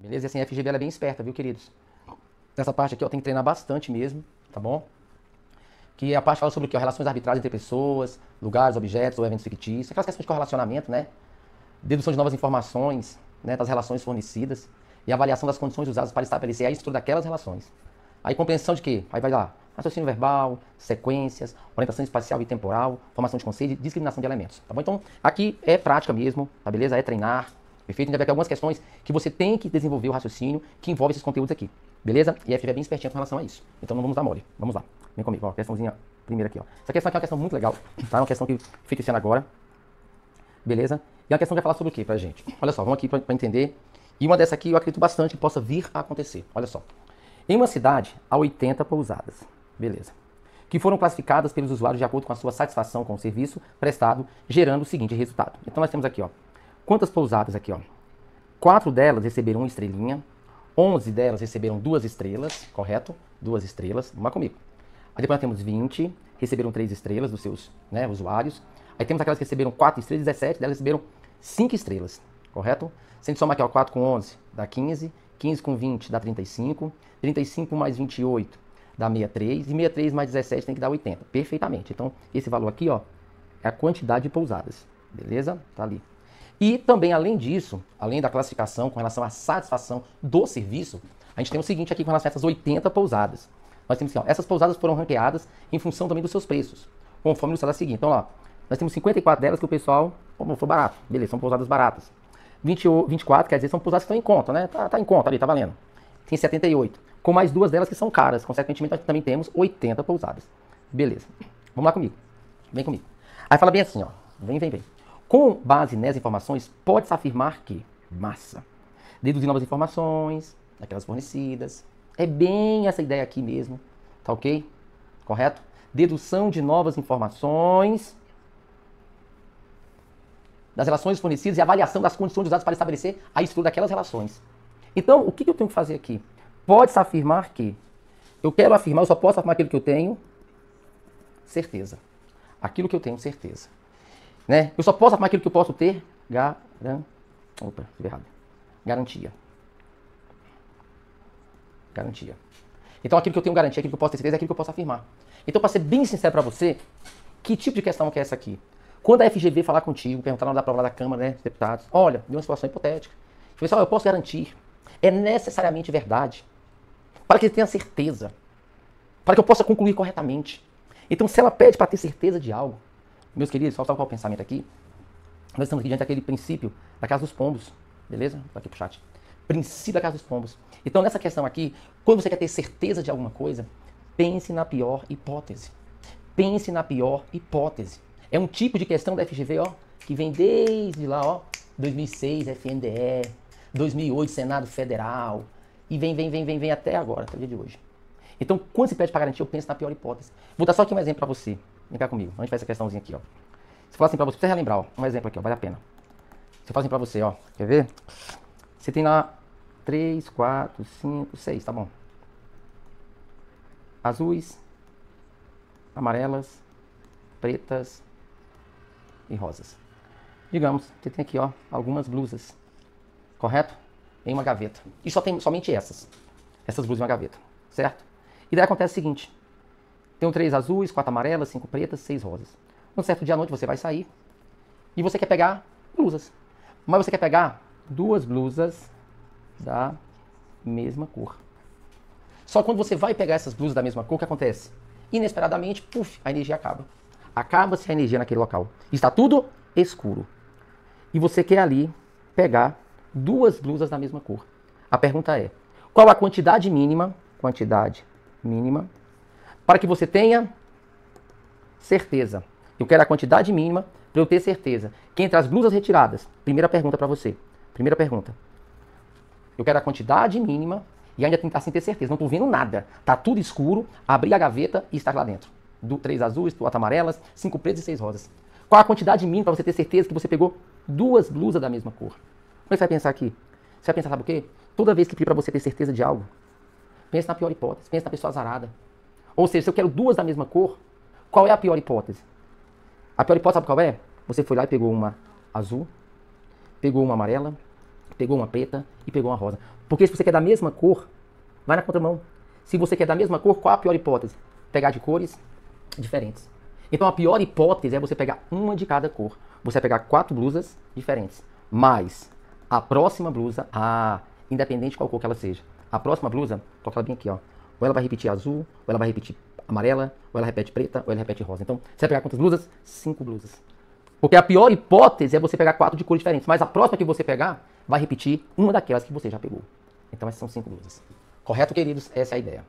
Beleza? E assim, a FGV ela é bem esperta, viu, queridos? Nessa parte aqui, ó, tem que treinar bastante mesmo, tá bom? Que a parte fala sobre o quê? Relações arbitrárias entre pessoas, lugares, objetos ou eventos fictícios, aquelas questões de correlacionamento, né? Dedução de novas informações, né, das relações fornecidas e avaliação das condições usadas para estabelecer a estrutura daquelas relações. Aí compreensão de quê? Aí vai lá, raciocínio verbal, sequências, orientação espacial e temporal, formação de conceito e discriminação de elementos, tá bom? Então, aqui é prática mesmo, tá beleza? É treinar, perfeito? A gente vai ver aqui algumas questões que você tem que desenvolver o raciocínio que envolve esses conteúdos aqui, beleza? E a FGV é bem espertinha com relação a isso. Então não vamos dar mole, vamos lá. Vem comigo, ó, questãozinha primeira aqui, ó. Essa questão aqui é uma questão muito legal, tá? Uma questão que fica esse ano agora, beleza? E a questão vai falar sobre o que pra gente? Olha só, vamos aqui pra entender. E uma dessa aqui eu acredito bastante que possa vir a acontecer. Olha só. Em uma cidade, há 80 pousadas, beleza, que foram classificadas pelos usuários de acordo com a sua satisfação com o serviço prestado, gerando o seguinte resultado. Então nós temos aqui, ó, quantas pousadas aqui, ó? 4 delas receberam 1 estrelinha, 11 delas receberam 2 estrelas, correto? 2 estrelas, vamos lá comigo. Aí depois nós temos 20, receberam 3 estrelas dos seus, né, usuários. Aí temos aquelas que receberam 4 estrelas, 17 delas receberam 5 estrelas, correto? Se a gente somar aqui, ó, 4 com 11 dá 15, 15 com 20 dá 35, 35 mais 28 dá 63, e 63 mais 17 tem que dar 80, perfeitamente. Então, esse valor aqui, ó, é a quantidade de pousadas, beleza? Tá ali. E também, além disso, além da classificação com relação à satisfação do serviço, a gente tem o seguinte aqui com relação a essas 80 pousadas. Nós temos assim, ó, essas pousadas foram ranqueadas em função também dos seus preços, conforme o estado a seguir. Então, ó, nós temos 54 delas que o pessoal, foi barato, beleza, são pousadas baratas. 24, quer dizer, são pousadas que estão em conta, né? Tá em conta ali, tá valendo. Tem 78. Com mais 2 delas que são caras. Consequentemente, nós também temos 80 pousadas. Beleza. Vamos lá comigo. Vem comigo. Aí fala bem assim, ó. Vem. Com base nessas informações, pode-se afirmar que, massa, deduzir novas informações, daquelas fornecidas. É bem essa ideia aqui mesmo. Tá ok? Correto? Dedução de novas informações das relações fornecidas e avaliação das condições usadas para estabelecer a estrutura daquelas relações. Então, o que eu tenho que fazer aqui? Pode-se afirmar que eu quero afirmar, eu só posso afirmar aquilo que eu tenho certeza. Aquilo que eu tenho certeza. Né? Eu só posso afirmar aquilo que eu posso ter garantia. Então, aquilo que eu tenho garantia, aquilo que eu posso ter certeza, é aquilo que eu posso afirmar. Então, para ser bem sincero para você, que tipo de questão que é essa aqui? Quando a FGV falar contigo, perguntar na hora da prova da Câmara, né, dos Deputados, olha, deu uma situação hipotética. Eu posso garantir. É necessariamente verdade. Para que ele tenha certeza. Para que eu possa concluir corretamente. Então, se ela pede para ter certeza de algo, meus queridos, só o pensamento aqui, nós estamos aqui diante daquele princípio da casa dos pombos. Beleza? Tá aqui pro chat. Princípio da casa dos pombos. Então, nessa questão aqui, quando você quer ter certeza de alguma coisa, pense na pior hipótese. Pense na pior hipótese. É um tipo de questão da FGV, ó, que vem desde lá, ó, 2006, FNDE, 2008, Senado Federal, e vem até agora, até o dia de hoje. Então, quando se pede para garantir, eu penso na pior hipótese. Vou dar só aqui um exemplo para você. Vem cá comigo, a gente faz essa questãozinha aqui, ó. Se eu falar assim para você, precisa relembrar, ó, um exemplo aqui, ó, vale a pena. Se eu falar assim para você, ó, quer ver? Você tem lá 3, 4, 5, 6, tá bom. Azuis, amarelas, pretas e rosas. Digamos, você tem aqui, ó, algumas blusas, correto? Em uma gaveta. E só tem somente essas blusas em uma gaveta, certo? E daí acontece o seguinte, tem 3 azuis, 4 amarelas, 5 pretas, 6 rosas. Um certo dia à noite você vai sair e você quer pegar blusas. Mas você quer pegar 2 blusas da mesma cor. Só que quando você vai pegar essas blusas da mesma cor, o que acontece? Inesperadamente, puf, a energia acaba. Acaba-se a energia naquele local. Está tudo escuro. E você quer ali pegar 2 blusas da mesma cor. A pergunta é, qual a quantidade mínima para que você tenha certeza? Eu quero a quantidade mínima para eu ter certeza que entre as blusas retiradas, primeira pergunta para você, primeira pergunta, eu quero a quantidade mínima e ainda assim ter certeza, não estou vendo nada, tá tudo escuro, abrir a gaveta e estar lá dentro. 3 azuis, 4 amarelas, 5 pretas e 6 rosas. Qual a quantidade mínima para você ter certeza que você pegou 2 blusas da mesma cor? Como é que você vai pensar aqui? Você vai pensar, sabe o quê? Toda vez que pedir para você ter certeza de algo, pense na pior hipótese, pense na pessoa azarada. Ou seja, se eu quero 2 da mesma cor, qual é a pior hipótese? A pior hipótese, sabe qual é? Você foi lá e pegou uma azul, pegou uma amarela, pegou uma preta e pegou uma rosa. Porque se você quer da mesma cor, vai na contramão. Se você quer da mesma cor, qual a pior hipótese? Pegar de cores diferentes. Então a pior hipótese é você pegar uma de cada cor. Você vai pegar 4 blusas diferentes. Mas a próxima blusa, independente de qual cor que ela seja, a próxima blusa, toca ela bem aqui, ó. Ou ela vai repetir azul, ou ela vai repetir amarela, ou ela repete preta, ou ela repete rosa. Então, você vai pegar quantas blusas? 5 blusas. Porque a pior hipótese é você pegar 4 de cores diferentes. Mas a próxima que você pegar, vai repetir uma daquelas que você já pegou. Então, essas são 5 blusas. Correto, queridos? Essa é a ideia.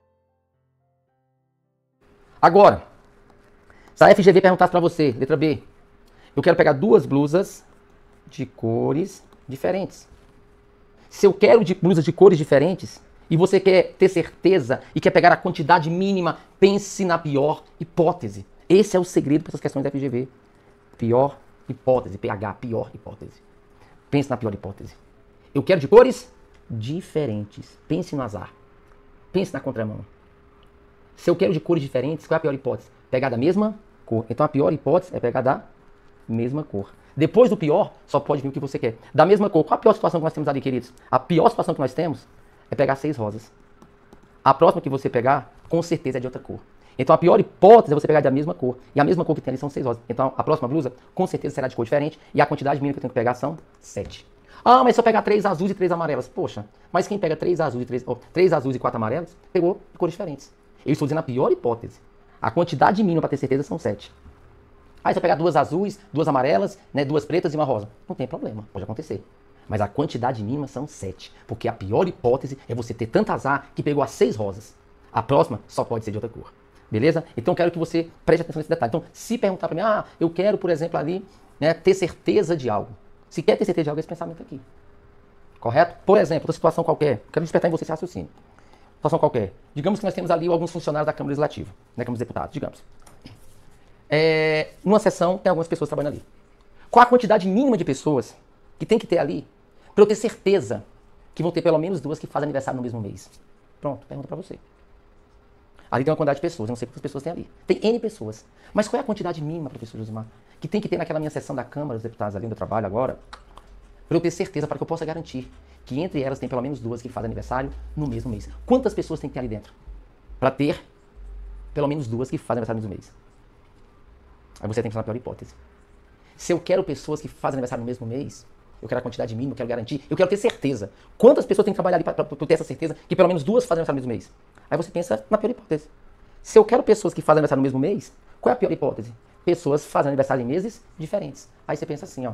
Agora, se a FGV perguntasse para você, letra B, eu quero pegar 2 blusas de cores diferentes. Se eu quero blusas de cores diferentes, e você quer ter certeza e quer pegar a quantidade mínima, pense na pior hipótese. Esse é o segredo para essas questões da FGV. Pior hipótese, PH, pior hipótese. Pense na pior hipótese. Eu quero de cores diferentes. Pense no azar. Pense na contramão. Se eu quero de cores diferentes, qual é a pior hipótese? Pegar da mesma cor. Então a pior hipótese é pegar da mesma cor. Depois do pior, só pode vir o que você quer. Da mesma cor. Qual a pior situação que nós temos ali, queridos? A pior situação que nós temos é pegar 6 rosas. A próxima que você pegar, com certeza é de outra cor. Então a pior hipótese é você pegar da mesma cor. E a mesma cor que tem ali são 6 rosas. Então a próxima blusa, com certeza será de cor diferente. E a quantidade mínima que eu tenho que pegar são 7. Ah, mas se eu pegar 3 azuis e 3 amarelas? Poxa, mas quem pega 3 azuis e 4 amarelas, pegou de cores diferentes. Eu estou dizendo a pior hipótese. A quantidade mínima para ter certeza são 7. Aí se eu pegar 2 azuis, 2 amarelas, 2 pretas e uma rosa. Não tem problema, pode acontecer. Mas a quantidade mínima são 7. Porque a pior hipótese é você ter tanto azar que pegou as 6 rosas. A próxima só pode ser de outra cor. Beleza? Então eu quero que você preste atenção nesse detalhe. Então, se perguntar para mim, eu quero, por exemplo, ali, ter certeza de algo. Se quer ter certeza de algo, é esse pensamento aqui. Correto? Por exemplo, outra situação qualquer. Quero despertar em você esse raciocínio. Situação qualquer. Digamos que nós temos ali alguns funcionários da Câmara Legislativa, Câmara dos Deputados, digamos. Numa sessão, tem algumas pessoas trabalhando ali. Qual a quantidade mínima de pessoas que tem que ter ali para eu ter certeza que vão ter pelo menos 2 que fazem aniversário no mesmo mês? Pronto, pergunta para você. Ali tem uma quantidade de pessoas, eu não sei quantas pessoas tem ali. Tem N pessoas. Mas qual é a quantidade mínima, professor Josimar, que tem que ter naquela minha sessão da Câmara dos Deputados ali onde eu trabalho agora, para eu ter certeza, para que eu possa garantir que entre elas tem pelo menos 2 que fazem aniversário no mesmo mês? Quantas pessoas tem que ter ali dentro para ter pelo menos 2 que fazem aniversário no mesmo mês? Aí você tem que fazer a pior hipótese. Se eu quero pessoas que fazem aniversário no mesmo mês, eu quero a quantidade mínima, eu quero garantir, eu quero ter certeza. Quantas pessoas tem que trabalhar ali para ter essa certeza que pelo menos 2 fazem aniversário no mesmo mês? Aí você pensa na pior hipótese. Se eu quero pessoas que fazem aniversário no mesmo mês, qual é a pior hipótese? Pessoas fazem aniversário em meses diferentes. Aí você pensa assim, ó.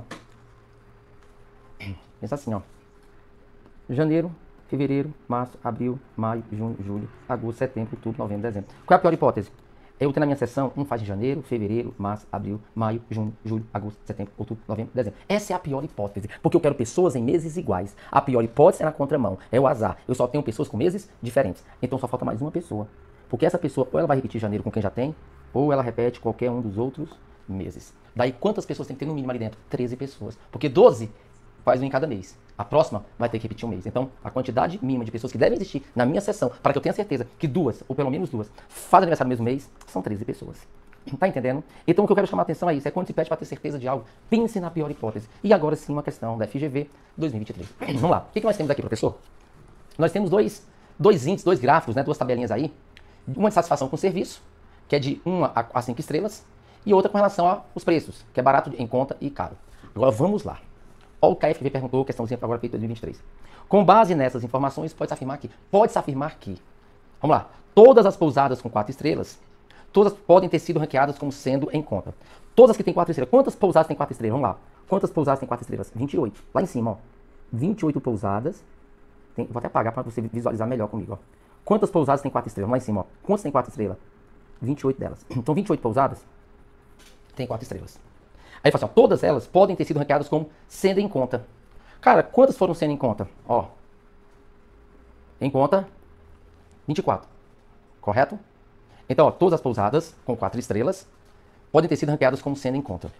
Pensa assim, ó. Janeiro, fevereiro, março, abril, maio, junho, julho, agosto, setembro, outubro, novembro, dezembro. Qual é a pior hipótese? Eu tenho na minha sessão, um faz em janeiro, fevereiro, março, abril, maio, junho, julho, agosto, setembro, outubro, novembro, dezembro. Essa é a pior hipótese, porque eu quero pessoas em meses iguais. A pior hipótese é na contramão, é o azar. Eu só tenho pessoas com meses diferentes. Então só falta mais uma pessoa. Porque essa pessoa, ou ela vai repetir janeiro com quem já tem, ou ela repete qualquer um dos outros meses. Daí quantas pessoas tem que ter no mínimo ali dentro? 13 pessoas. Porque 12 faz um em cada mês. A próxima vai ter que repetir um mês. Então, a quantidade mínima de pessoas que devem existir na minha sessão, para que eu tenha certeza que 2, ou pelo menos 2, fazem aniversário no mesmo mês, são 13 pessoas. Tá entendendo? Então, o que eu quero chamar a atenção é isso. É quando se pede para ter certeza de algo, pense na pior hipótese. E agora sim, uma questão da FGV 2023. Vamos lá. O que nós temos aqui, professor? Nós temos dois índices, 2 gráficos, 2 tabelinhas aí. Uma de satisfação com o serviço, que é de 1 a 5 estrelas, e outra com relação aos preços, que é barato, em conta e caro. Agora, vamos lá. Olha o que a FGV perguntou, questãozinha agora feita em 2023. Com base nessas informações, pode-se afirmar que, vamos lá, todas as pousadas com 4 estrelas, todas podem ter sido ranqueadas como sendo em conta. Todas que têm 4 estrelas, quantas pousadas têm 4 estrelas? Vamos lá. Quantas pousadas têm 4 estrelas? 28. Lá em cima, ó. 28 pousadas. Vou até apagar para você visualizar melhor comigo, ó. Quantas pousadas têm 4 estrelas? Lá em cima, ó. Quantas têm 4 estrelas? 28 delas. Então, 28 pousadas têm 4 estrelas. Aí fala assim, ó, todas elas podem ter sido ranqueadas como sendo em conta. Cara, quantas foram sendo em conta? Ó, em conta, 24. Correto? Então, ó, todas as pousadas com 4 estrelas podem ter sido ranqueadas como sendo em conta.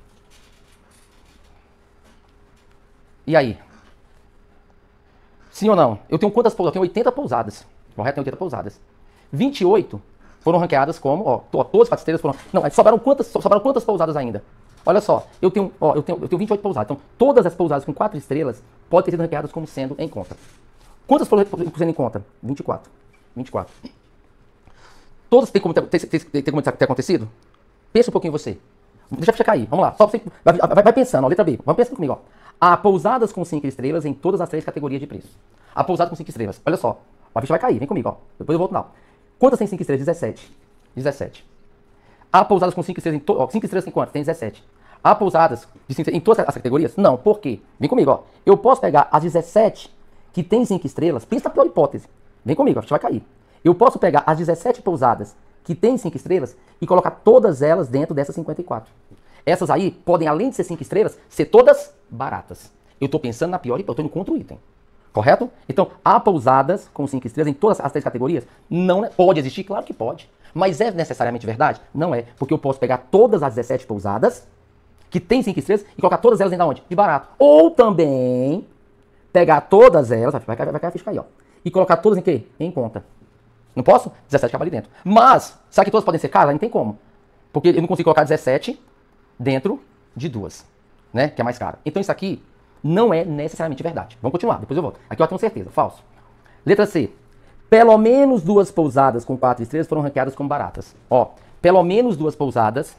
E aí? Sim ou não? Eu tenho quantas pousadas? Eu tenho 80 pousadas. Correto? Eu tenho 80 pousadas. 28 foram ranqueadas como, ó, todas as 4 estrelas foram... Não, sobraram quantas pousadas ainda? Olha só, eu tenho 28 pousadas. Então, todas as pousadas com 4 estrelas podem ter sido ranqueadas como sendo em conta. Quantas foram sendo em conta? 24. 24. Todas têm como ter acontecido? Pensa um pouquinho você. Deixa eu checar aí, vamos lá. Só você, vai pensando, ó, letra B. Vamos pensando comigo, ó. Há pousadas com 5 estrelas em todas as 3 categorias de preço. Há pousada com 5 estrelas. Olha só. A ficha vai cair, vem comigo, ó. Depois eu volto não. Quantas tem 5 estrelas? 17. 17. Há pousadas com 5 estrelas em todas. 5 estrelas tem quantas? Tem 17. Há pousadas de 5 estrelas em todas as categorias? Não. Por quê? Vem comigo, ó. Eu posso pegar as 17 que tem 5 estrelas. Pensa na pior hipótese. Vem comigo, a ficha vai cair. Eu posso pegar as 17 pousadas que tem 5 estrelas e colocar todas elas dentro dessas 54. Essas aí podem, além de ser 5 estrelas, ser todas baratas. Eu estou pensando na pior hipótese, eu estou indo contra o item. Correto? Então, há pousadas com 5 estrelas em todas as 3 categorias? Não, pode existir? Claro que pode. Mas é necessariamente verdade? Não é. Porque eu posso pegar todas as 17 pousadas que tem 5 estrelas e colocar todas elas dentro de onde? De barato. Ou também pegar todas elas, vai cair a ficha aí, ó. E colocar todas em quê? Em conta. Não posso? 17 acaba ali dentro. Mas, será que todas podem ser caras? Não tem como. Porque eu não consigo colocar 17 dentro de 2, né? Que é mais caro. Então isso aqui não é necessariamente verdade. Vamos continuar, depois eu volto. Aqui eu tenho certeza, falso. Letra C. Pelo menos 2 pousadas com 4 estrelas foram ranqueadas como baratas. Ó, pelo menos 2 pousadas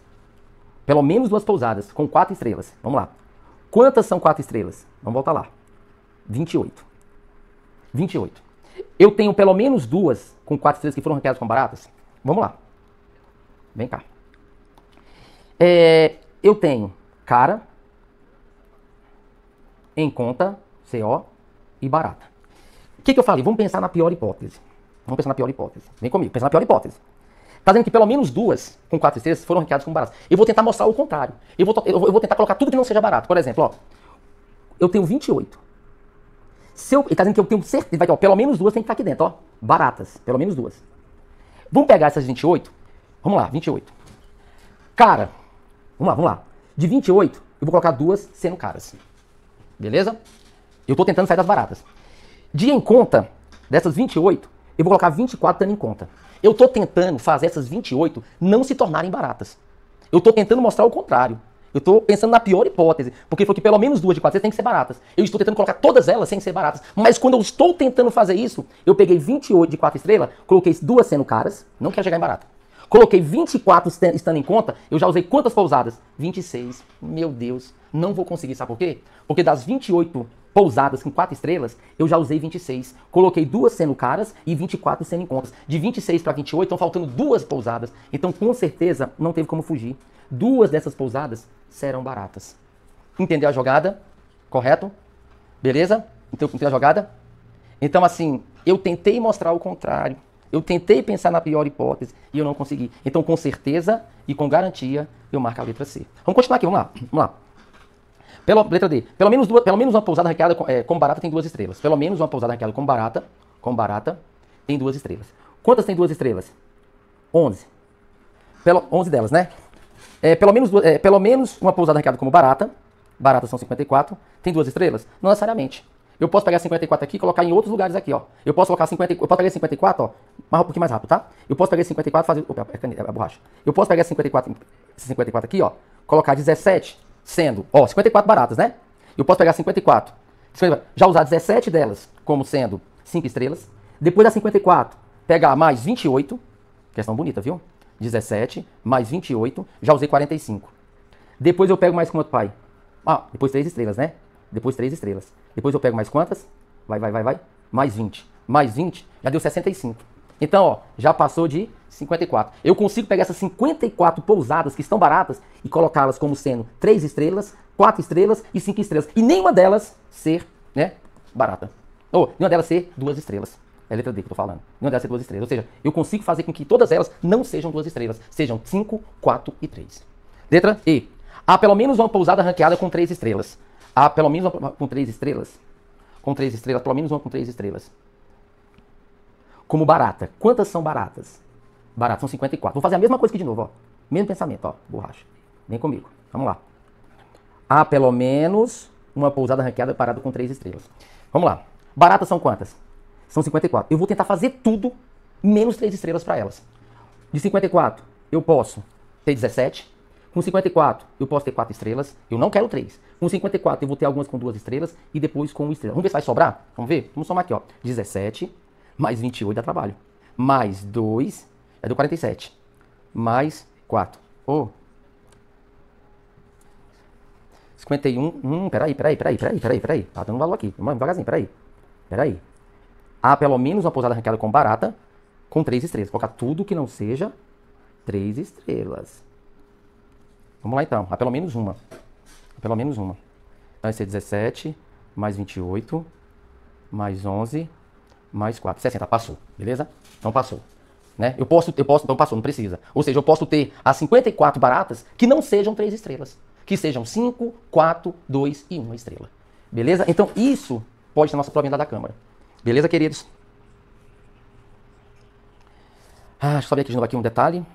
com 4 estrelas. Vamos lá. Quantas são 4 estrelas? Vamos voltar lá. 28. 28. Eu tenho pelo menos 2 com 4 estrelas que foram ranqueadas como baratas? Vamos lá. Vem cá. Eu tenho cara, em conta, CO e barata. O que eu falei? Vamos pensar na pior hipótese. Vamos pensar na pior hipótese. Vem comigo, pensa na pior hipótese. Tá dizendo que pelo menos 2 com 4 estrelas foram ranqueadas como baratas. Eu vou tentar mostrar o contrário. Eu vou tentar colocar tudo que não seja barato. Por exemplo, ó, eu tenho 28. Ele tá dizendo que eu tenho certeza, ó, pelo menos 2 tem que estar aqui dentro, ó. Baratas, pelo menos 2. Vamos pegar essas 28? Vamos lá, 28. Cara, vamos lá. De 28, eu vou colocar 2 sendo caras. Beleza? Eu tô tentando sair das baratas. De em conta, dessas 28, eu vou colocar 24 tendo em conta. Eu tô tentando fazer essas 28 não se tornarem baratas. Eu tô tentando mostrar o contrário. Eu estou pensando na pior hipótese, porque foi que pelo menos 2 de 4 tem que ser baratas. Eu estou tentando colocar todas elas sem ser baratas. Mas quando eu estou tentando fazer isso, eu peguei 28 de 4 estrelas, coloquei 2 sendo caras, não quero chegar em barata. Coloquei 24 estando em conta, eu já usei quantas pousadas? 26. Meu Deus, não vou conseguir, sabe por quê? Porque das 28 pousadas com 4 estrelas, eu já usei 26. Coloquei 2 sendo caras e 24 sendo em contas. De 26 para 28, estão faltando 2 pousadas. Então, com certeza, não teve como fugir. 2 dessas pousadas serão baratas. Entendeu a jogada? Correto? Beleza? Entendeu a jogada? Então, assim, eu tentei mostrar o contrário. Eu tentei pensar na pior hipótese e eu não consegui. Então, com certeza e com garantia, eu marco a letra C. Vamos continuar aqui, vamos lá. Letra D. Pelo menos uma pousada ranqueada como barata tem 2 estrelas. Pelo menos uma pousada ranqueada como barata tem 2 estrelas. Quantas tem 2 estrelas? 11. 11 delas, né? Pelo menos uma pousada ranqueada como barata são 54, tem 2 estrelas? Não necessariamente. Eu posso pegar 54 aqui e colocar em outros lugares aqui, ó. Eu posso pegar 54, ó, um pouquinho mais rápido, tá? Eu posso pegar 54 e fazer... Opa, a borracha. Eu posso pegar 54 aqui, ó, colocar 17 sendo, ó, 54 baratas, né? Eu posso pegar 54, já usar 17 delas como sendo 5 estrelas. Depois das 54, pegar mais 28, questão bonita, viu? 17 mais 28, já usei 45. Depois eu pego mais quanto, pai? Ah, depois 3 estrelas, né? Depois 3 estrelas. Depois eu pego mais quantas? Vai. Mais 20. Mais 20, já deu 65. Então, ó, já passou de 54. Eu consigo pegar essas 54 pousadas que estão baratas e colocá-las como sendo 3 estrelas, 4 estrelas e 5 estrelas. E nenhuma delas ser, né, barata. Ou nenhuma delas ser 2 estrelas. É a letra D que eu tô falando. Nenhuma delas ser 2 estrelas. Ou seja, eu consigo fazer com que todas elas não sejam 2 estrelas. Sejam 5, 4 e 3. Letra E. Há pelo menos uma pousada ranqueada com 3 estrelas. Há pelo menos uma com 3 estrelas. Com 3 estrelas, pelo menos uma com 3 estrelas. Como barata. Quantas são baratas? Baratas são 54. Vou fazer a mesma coisa aqui de novo, ó. Mesmo pensamento, ó. Borracha. Vem comigo. Vamos lá. Há pelo menos uma pousada ranqueada parada com 3 estrelas. Vamos lá. Baratas são quantas? São 54. Eu vou tentar fazer tudo menos 3 estrelas para elas. De 54, eu posso ter 17. Com 54, eu posso ter 4 estrelas. Eu não quero 3. Com 54, eu vou ter algumas com 2 estrelas e depois com 1 estrela. Vamos ver se vai sobrar? Vamos ver? Vamos somar aqui, ó. 17 mais 28 dá trabalho. Mais 2 é do 47. Mais 4. Oh. 51. Peraí. Tá dando valor aqui. Vamos devagarzinho, peraí. Há pelo menos uma pousada ranqueada com barata com 3 estrelas. Vou colocar tudo que não seja 3 estrelas. Vamos lá então. Há pelo menos uma. Então vai ser 17 mais 28 mais 11 mais 4. 60. Passou. Beleza? Então passou. Né? Então passou, não precisa. Ou seja, eu posso ter as 54 baratas que não sejam 3 estrelas. Que sejam 5, 4, 2 e 1 estrela. Beleza? Então isso pode ser a nossa provinda da Câmara. Beleza, queridos? Deixa eu só ver aqui de novo aqui um detalhe.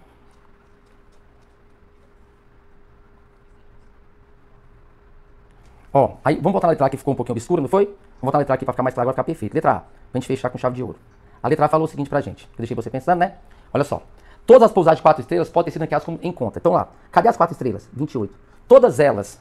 Ó, aí vamos voltar na letra A que ficou um pouquinho obscura, não foi? Vamos voltar na letra A aqui pra ficar mais claro, vai ficar perfeito. Letra A, pra gente fechar com chave de ouro. A letra A falou o seguinte pra gente, que eu deixei você pensando, né? Olha só. Todas as pousadas de 4 estrelas podem ter sido ranqueadas em conta. Então lá, cadê as 4 estrelas? 28. Todas elas,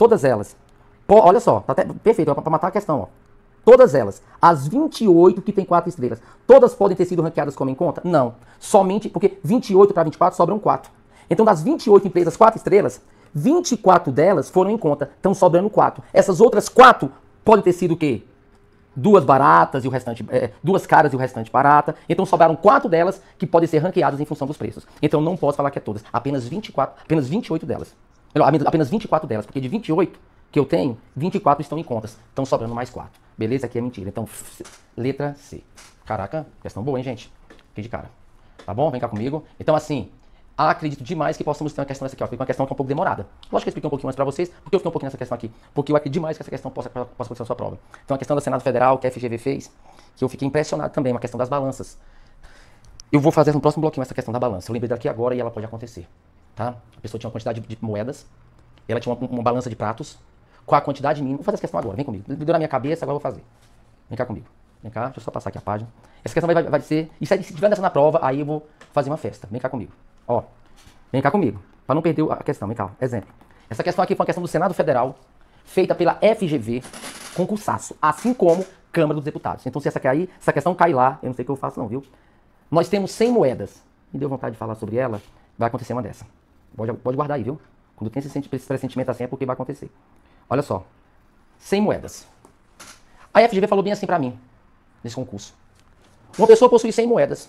olha só, tá até perfeito, pra matar a questão, ó. Todas elas, as 28 que tem 4 estrelas, todas podem ter sido ranqueadas como em conta? Não. Somente porque 28 para 24 sobram 4. Então das 28 empresas 4 estrelas, 24 delas foram em conta, estão sobrando 4. Essas outras 4 podem ter sido o quê? 2 baratas e o restante, 2 caras e o restante barata. Então sobraram 4 delas que podem ser ranqueadas em função dos preços. Então não posso falar que é todas, apenas 28 delas. Apenas 24 delas, porque de 28 que eu tenho, 24 estão em contas. Estão sobrando mais 4. Beleza? Aqui é mentira. Então, letra C. Caraca, questão boa, hein, gente? Fiquei de cara. Tá bom? Vem cá comigo. Então, assim, acredito demais que possamos ter uma questão dessa aqui, ó. Fica uma questão que é um pouco demorada. Lógico que eu expliquei um pouquinho mais pra vocês, porque eu fiquei um pouquinho nessa questão aqui. Porque eu acredito demais que essa questão possa acontecer na sua prova. Então, a questão do Senado Federal, que a FGV fez, que eu fiquei impressionado também, uma questão das balanças. Eu vou fazer no próximo bloquinho essa questão da balança. Eu lembrei daqui agora e ela pode acontecer. Tá? A pessoa tinha uma quantidade de moedas, ela tinha uma balança de pratos, com a quantidade mínima. Vou fazer essa questão agora, vem comigo. Me deu na minha cabeça, agora eu vou fazer. Vem cá comigo. Vem cá, deixa eu só passar aqui a página. Essa questão vai ser... E se tiver dessa na prova, aí eu vou fazer uma festa. Vem cá comigo. Ó, vem cá comigo. Para não perder a questão, vem cá. Exemplo. Essa questão aqui foi uma questão do Senado Federal, feita pela FGV, concursaço, assim como Câmara dos Deputados. Então se essa questão cai lá, eu não sei o que eu faço não, viu? Nós temos 100 moedas. Me deu vontade de falar sobre ela, vai acontecer uma dessa. Pode guardar aí, viu? Quando tem esse pressentimento assim é porque vai acontecer. Olha só, 100 moedas. A FGV falou bem assim pra mim, nesse concurso. Uma pessoa possui 100 moedas.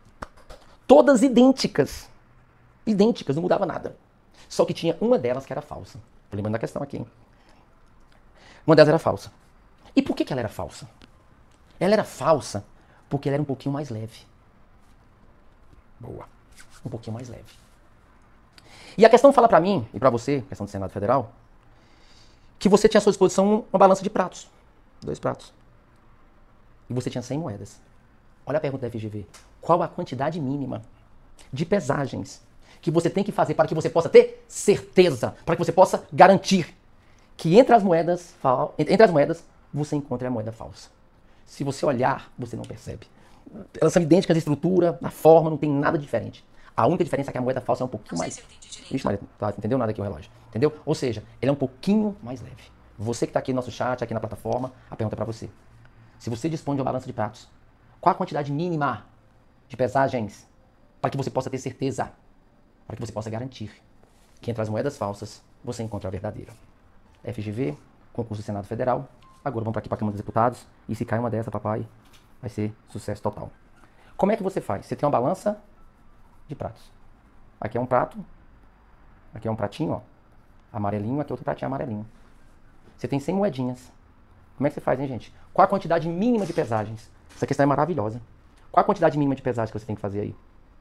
Todas idênticas. Idênticas, não mudava nada. Só que tinha uma delas que era falsa. Tô lembrando da questão aqui, hein? Uma delas era falsa. E por que ela era falsa? Ela era falsa porque ela era um pouquinho mais leve. Boa. Um pouquinho mais leve. E a questão fala pra mim, e pra você, questão do Senado Federal, que você tinha à sua disposição uma balança de pratos. 2 pratos. E você tinha 100 moedas. Olha a pergunta da FGV. Qual a quantidade mínima de pesagens que você tem que fazer para que você possa ter certeza, para que você possa garantir que entre as moedas você encontre a moeda falsa? Se você olhar, você não percebe. Elas são idênticas na estrutura, na forma, não tem nada diferente. A única diferença é que a moeda falsa é um pouquinho mais... Ixi, Maria, tá, entendeu nada aqui o relógio? Entendeu? Ou seja, ele é um pouquinho mais leve. Você que está aqui no nosso chat, aqui na plataforma, a pergunta é para você. Se você dispõe de uma balança de pratos, qual a quantidade mínima de pesagens para que você possa ter certeza, para que você possa garantir que entre as moedas falsas você encontra a verdadeira? FGV, concurso do Senado Federal. Agora vamos para aqui para a Câmara dos Deputados. E se cai uma dessa, papai, vai ser sucesso total. Como é que você faz? Você tem uma balança de pratos. Aqui é um prato, aqui é um pratinho, ó, amarelinho, aqui é outro pratinho amarelinho. Você tem 100 moedinhas. Como é que você faz, hein, gente? Qual a quantidade mínima de pesagens? Essa questão é maravilhosa. Qual a quantidade mínima de pesagens que você tem que fazer aí?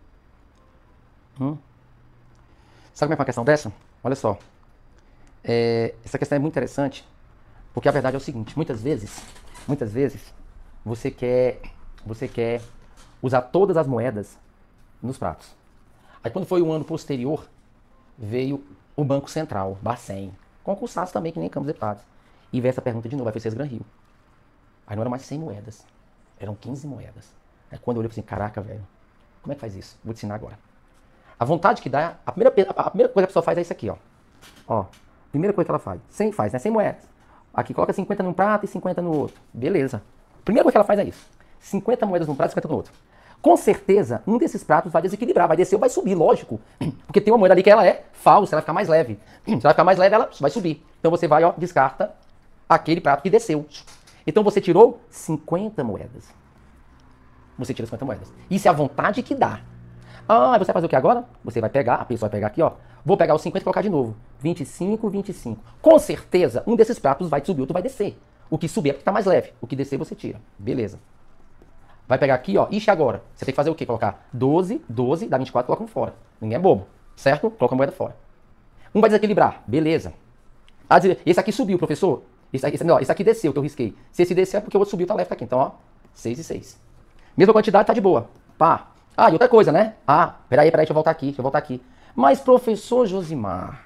Sabe como é que é uma questão dessa? Olha só. Essa questão é muito interessante, porque a verdade é o seguinte, muitas vezes, você quer usar todas as moedas nos pratos. Aí quando foi o ano posterior, veio o Banco Central, Bacen, concursados também, que nem Câmara dos Deputados, e veio essa pergunta de novo, aí foi César Gran Rio. Aí não eram mais 100 moedas, eram 15 moedas. Aí quando eu olhei, eu falei assim, caraca, velho, como é que faz isso? Vou te ensinar agora. A vontade que dá, a primeira coisa que a pessoa faz é isso aqui, ó. Ó, primeira coisa que ela faz. 100 faz, né? 100 moedas. Aqui coloca 50 num prato e 50 no outro. Beleza. Primeira coisa que ela faz é isso. 50 moedas num prato e 50 no outro. Com certeza, um desses pratos vai desequilibrar, vai descer ou vai subir, lógico. Porque tem uma moeda ali que ela é falsa, ela vai ficar mais leve. Se ela ficar mais leve, ela vai subir. Então você vai, ó, descarta aquele prato que desceu. Então você tirou 50 moedas. Você tira 50 moedas. Isso é a vontade que dá. Ah, você vai fazer o que agora? Você vai pegar, a pessoa vai pegar aqui, ó. Vou pegar os 50 e colocar de novo. 25, 25. Com certeza, um desses pratos vai subir, outro vai descer. O que subir é porque tá mais leve. O que descer você tira. Beleza. Vai pegar aqui, ó. Ixi, agora. Você tem que fazer o quê? Colocar 12, 12, dá 24, coloca um fora. Ninguém é bobo. Certo? Coloca a moeda fora. Um vai desequilibrar. Beleza. Ah, esse aqui subiu, professor. Esse aqui desceu, que eu risquei. Se esse descer é porque o outro subiu, tá leve, tá aqui. Então, ó. 6 e 6. Mesma quantidade, tá de boa. Pá. Ah, e outra coisa, né? Ah, peraí, deixa eu voltar aqui. Mas, professor Josimar,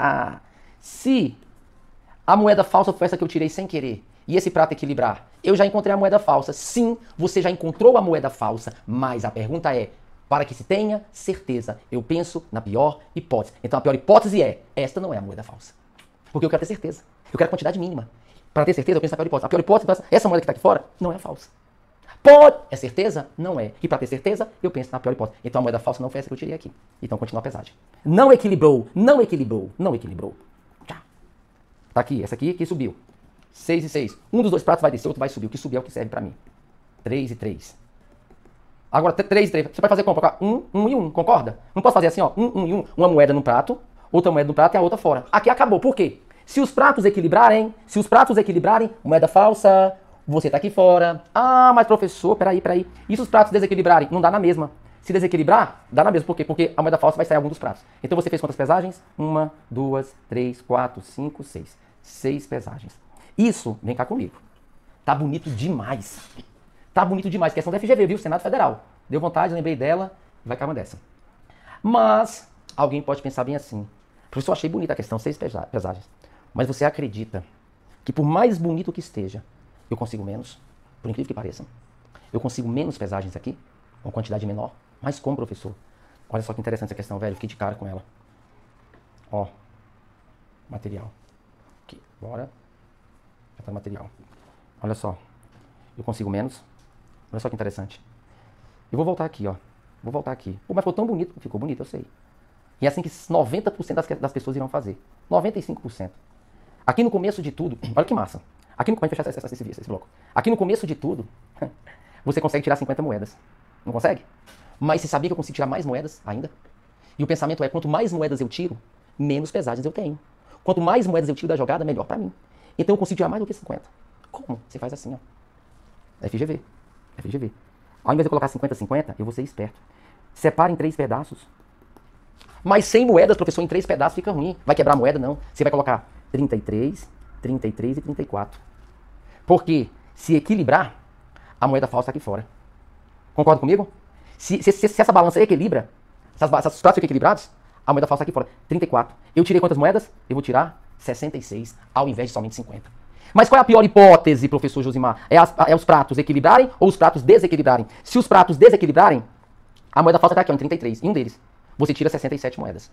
se a moeda falsa foi essa que eu tirei sem querer, e esse prato equilibrar, eu já encontrei a moeda falsa. Sim, você já encontrou a moeda falsa, mas a pergunta é, para que se tenha certeza, eu penso na pior hipótese. Então a pior hipótese é, esta não é a moeda falsa. Porque eu quero ter certeza. Eu quero a quantidade mínima. Para ter certeza, eu penso na pior hipótese. A pior hipótese, então, essa moeda que está aqui fora, não é a falsa. Pode. É certeza? Não é. E para ter certeza, eu penso na pior hipótese. Então a moeda falsa não foi essa que eu tirei aqui. Então continua a pesagem. Não equilibrou. Tchau. Tá aqui, essa aqui que subiu. 6 e 6. Um dos dois pratos vai descer, outro vai subir. O que subir é o que serve para mim. 3 e 3. Agora 3 e 3. Você vai fazer como? 1 e 1, concorda? Não posso fazer assim, ó. 1 e 1. Uma moeda no prato, outra moeda no prato e a outra fora. Aqui acabou. Por quê? Se os pratos equilibrarem, moeda falsa, você tá aqui fora. Ah, mas professor, peraí. E se os pratos desequilibrarem? Não dá na mesma. Se desequilibrar, dá na mesma. Por quê? Porque a moeda falsa vai sair em algum dos pratos. Então você fez quantas pesagens? 1, 2, 3, 4, 5, 6. 6 pesagens. Isso, vem cá comigo. Tá bonito demais. Questão da FGV, viu? Senado Federal. Deu vontade, lembrei dela, vai cair uma dessa. Mas, alguém pode pensar bem assim. Professor, achei bonita a questão, 6 pesagens. Mas você acredita que por mais bonito que esteja, eu consigo menos? Por incrível que pareça. Eu consigo menos pesagens aqui, uma quantidade menor. Mas como, professor? Olha só que interessante essa questão, velho. Fiquei de cara com ela. Ó, material. Aqui, bora. Já tá no material. Olha só. Eu consigo menos. Olha só que interessante. Eu vou voltar aqui, ó. Pô, mas ficou tão bonito. Ficou bonito, eu sei. E é assim que 90% das pessoas irão fazer. 95%. Aqui no começo de tudo, olha que massa. Aqui no começo, fechar esse bloco. Aqui no começo de tudo, você consegue tirar 50 moedas. Não consegue? Mas você sabia que eu consigo tirar mais moedas ainda? E o pensamento é, quanto mais moedas eu tiro, menos pesagens eu tenho. Quanto mais moedas eu tiro da jogada, melhor pra mim. Então eu consigo tirar mais do que 50. Como? Você faz assim, ó. FGV. Ao invés de eu colocar 50-50, eu vou ser esperto. Separa em 3 pedaços. Mas 100 moedas, professor, em 3 pedaços fica ruim. Vai quebrar a moeda? Não. Você vai colocar 33, 33 e 34. Porque se equilibrar, a moeda falsa está aqui fora. Concorda comigo? Se essa balança equilibra, se os pratos ficam equilibrados, a moeda falsa está aqui fora. 34. Eu tirei quantas moedas? Eu vou tirar 66, ao invés de somente 50. Mas qual é a pior hipótese, professor Josimar? É os pratos equilibrarem ou os pratos desequilibrarem? Se os pratos desequilibrarem, a moeda falsa está aqui, ó, em 33. Em um deles, você tira 67 moedas.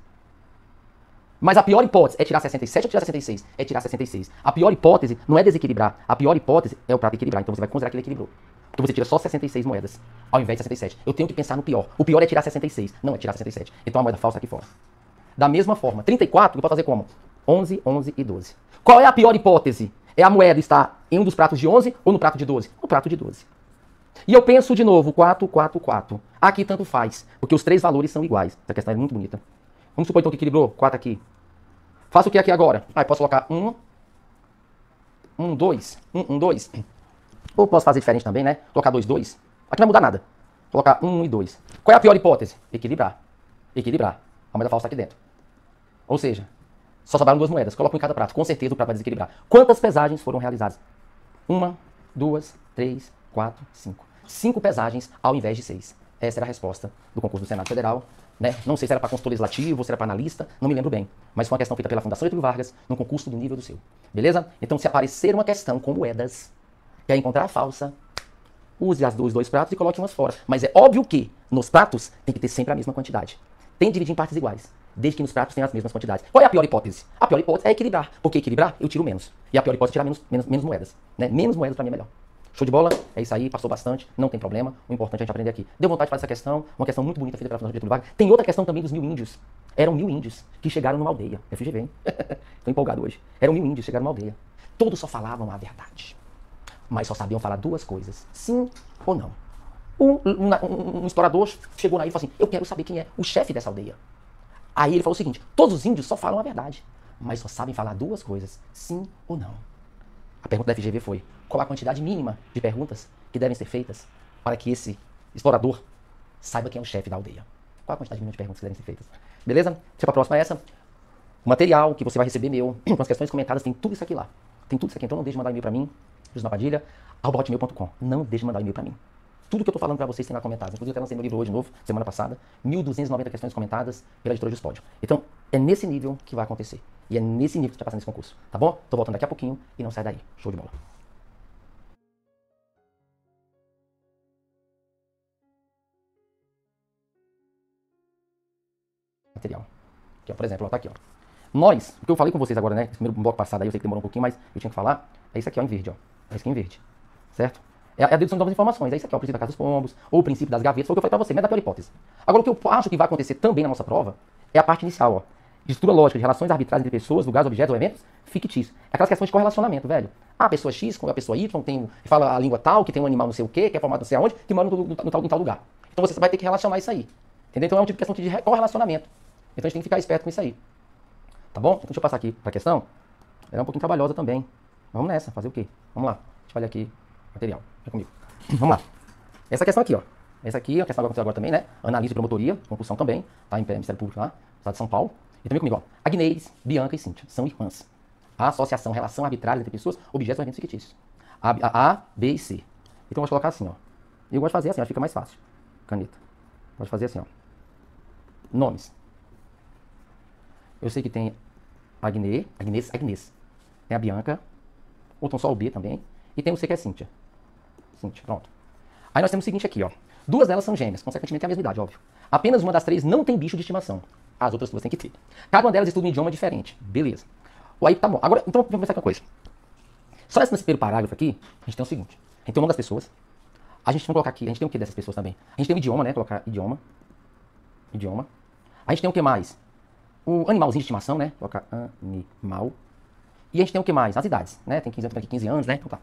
Mas a pior hipótese é tirar 67 ou tirar 66? É tirar 66. A pior hipótese não é desequilibrar. A pior hipótese é o prato equilibrar. Então você vai considerar que ele equilibrou. Porque você tira só 66 moedas, ao invés de 67. Eu tenho que pensar no pior. O pior é tirar 66, não é tirar 67. Então a moeda falsa aqui fora. Da mesma forma, 34 eu posso fazer como? 11, 11 e 12. Qual é a pior hipótese? É a moeda estar em um dos pratos de 11 ou no prato de 12? No prato de 12. E eu penso de novo, 4, 4, 4. Aqui tanto faz, porque os 3 valores são iguais. Essa questão é muito bonita. Vamos supor então que equilibrou 4 aqui. Faço o que aqui agora? Ah, eu posso colocar 1, 1, 2, 1, 1, 2. Ou posso fazer diferente também, né? Colocar 2, 2. Aqui não vai mudar nada. Colocar 1 e 2. Qual é a pior hipótese? Equilibrar. Equilibrar. A moeda falsa está aqui dentro. Ou seja, só sobraram 2 moedas. Coloco em cada prato. Com certeza o prato vai desequilibrar. Quantas pesagens foram realizadas? 1, 2, 3, 4, 5. 5 pesagens ao invés de 6. Essa era a resposta do concurso do Senado Federal. Né? Não sei se era para consultor legislativo ou se era para analista, não me lembro bem. Mas foi uma questão feita pela Fundação Getúlio Vargas, num concurso do nível do seu. Beleza? Então, se aparecer uma questão com moedas, quer encontrar a falsa, use os dois pratos e coloque umas fora. Mas é óbvio que nos pratos tem que ter sempre a mesma quantidade. tem que dividir em partes iguais, desde que nos pratos tenham as mesmas quantidades. Qual é a pior hipótese? A pior hipótese é equilibrar. Porque equilibrar, eu tiro menos. E a pior hipótese é tirar menos moedas. Né? Menos moedas pra mim é melhor. Show de bola? É isso aí, passou bastante, não tem problema. O importante é a gente aprender aqui. Deu vontade de fazer essa questão, uma questão muito bonita feita pela Fundação Getúlio Vargas. Tem outra questão também dos 1000 índios. Eram 1000 índios que chegaram numa aldeia. FGV, hein? Tô empolgado hoje. Eram 1000 índios que chegaram numa aldeia. Todos só falavam a verdade. Mas só sabiam falar duas coisas. Sim ou não. Um explorador chegou lá e falou assim, eu quero saber quem é o chefe dessa aldeia. Aí ele falou o seguinte, todos os índios só falam a verdade, mas só sabem falar duas coisas, sim ou não. A pergunta da FGV foi, qual a quantidade mínima de perguntas que devem ser feitas para que esse explorador saiba quem é o chefe da aldeia? Qual a quantidade mínima de perguntas que devem ser feitas? Beleza? Se a próxima é essa, o material que você vai receber meu, com as questões comentadas, tem tudo isso aqui lá. Tem tudo isso aqui, então não deixe de mandar e-mail para mim, jusnapadilha@hotmail.com. Não deixe de mandar e-mail para mim. Tudo que eu tô falando para vocês tem lá comentados. Inclusive, eu até lancei meu livro hoje de novo, semana passada. 1.290 questões comentadas pela editora Juspódio. Então, é nesse nível que vai acontecer. E é nesse nível que você vai passar nesse concurso. Tá bom? Tô voltando daqui a pouquinho e não sai daí. Show de bola. Material. Aqui, ó, por exemplo, ó, tá aqui, ó. Nós, o que eu falei com vocês agora, né? Esse primeiro bloco passado aí, eu sei que demorou um pouquinho, mas eu tinha que falar. É isso aqui, ó, em verde, ó. É isso aqui em verde. Certo? É a dedução de novas informações. É isso aqui, ó, o princípio da casa dos pombos, ou o princípio das gavetas, foi o que eu falei pra você, mas é da pior hipótese. Agora, o que eu acho que vai acontecer também na nossa prova é a parte inicial, ó. De estrutura lógica, de relações arbitrárias entre pessoas, lugares, objetos ou eventos fictícios. É aquelas questões de correlacionamento, velho. Ah, a pessoa X com a pessoa Y, fala a língua tal, que tem um animal não sei o quê, que é formado não sei aonde, que mora em tal lugar. Então você vai ter que relacionar isso aí. Entendeu? Então é um tipo de questão de correlacionamento. Então a gente tem que ficar esperto com isso aí. Tá bom? Então deixa eu passar aqui pra questão. Ela é um pouquinho trabalhosa também. Vamos nessa, fazer o quê? Vamos lá. Deixa eu olhar aqui o material. Vem comigo. Vamos lá. Essa questão aqui, ó. Essa aqui é a questão que vai acontecer agora também, né? Analise de promotoria, concussão também, tá? Em Ministério Público lá, Estado de São Paulo. E também comigo, ó. Agnês, Bianca e Cíntia são irmãs. A associação, relação arbitrária entre pessoas, objetos ou eventos fictícios. A, B e C. Então eu vou colocar assim, ó. Eu gosto de fazer assim, acho que fica mais fácil. Caneta. Gosto de fazer assim, ó. Nomes. Eu sei que tem Agnês. Tem a Bianca. Ou então só o B também. E tem o C que é Cíntia. Cíntia, pronto. Aí nós temos o seguinte aqui, ó. Duas delas são gêmeas, consequentemente tem a mesma idade, óbvio. Apenas uma das três não tem bicho de estimação. As outras duas têm que ter. Cada uma delas estuda um idioma diferente. Beleza. Aí tá bom. Agora, então vamos começar com uma coisa. Só nesse primeiro parágrafo aqui, a gente tem o seguinte. A gente tem o nome das pessoas. A gente vai colocar aqui, a gente tem o que dessas pessoas também? A gente tem o idioma, né? Colocar idioma. Idioma. A gente tem o que mais? O animalzinho de estimação, né? Colocar animal. E a gente tem o que mais? As idades, né? Tem 15 anos, tem aqui 15 anos, né? Então tá.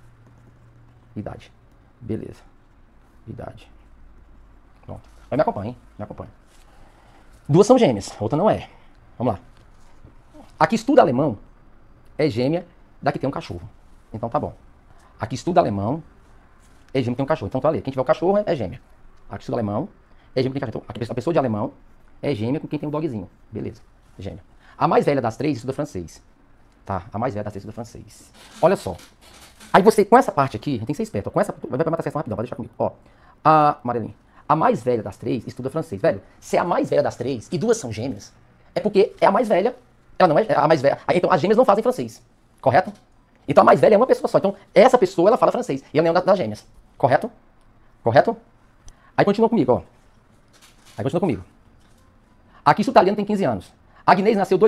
Idade. Beleza. Idade. Pronto. Mas me acompanha, hein? Me acompanha. Duas são gêmeas, a outra não é. Vamos lá. A que estuda alemão é gêmea da que tem um cachorro. Então tá bom. A que estuda alemão é gêmea que tem um cachorro. Então tá ali. Quem tiver o cachorro é gêmea. A que estuda alemão é gêmea que tem cachorro. Então, a pessoa de alemão é gêmea com quem tem um dogzinho. Beleza. Gêmea. A mais velha das três estuda francês. Tá? A mais velha das três estuda francês. Olha só. Aí você, com essa parte aqui, a gente tem que ser esperto. Com essa, vai pra matar a questão rapidão, vai deixar comigo. Ó, a amarelinha. A mais velha das três estuda francês. Velho, se é a mais velha das três e duas são gêmeas, é porque é a mais velha, ela não é a mais velha. Então as gêmeas não fazem francês, correto? Então a mais velha é uma pessoa só. Então essa pessoa, ela fala francês. E ela não é uma das gêmeas, correto? Correto? Aí continua comigo, ó. Aí continua comigo. Aqui o italiano tem 15 anos. A Agnês nasceu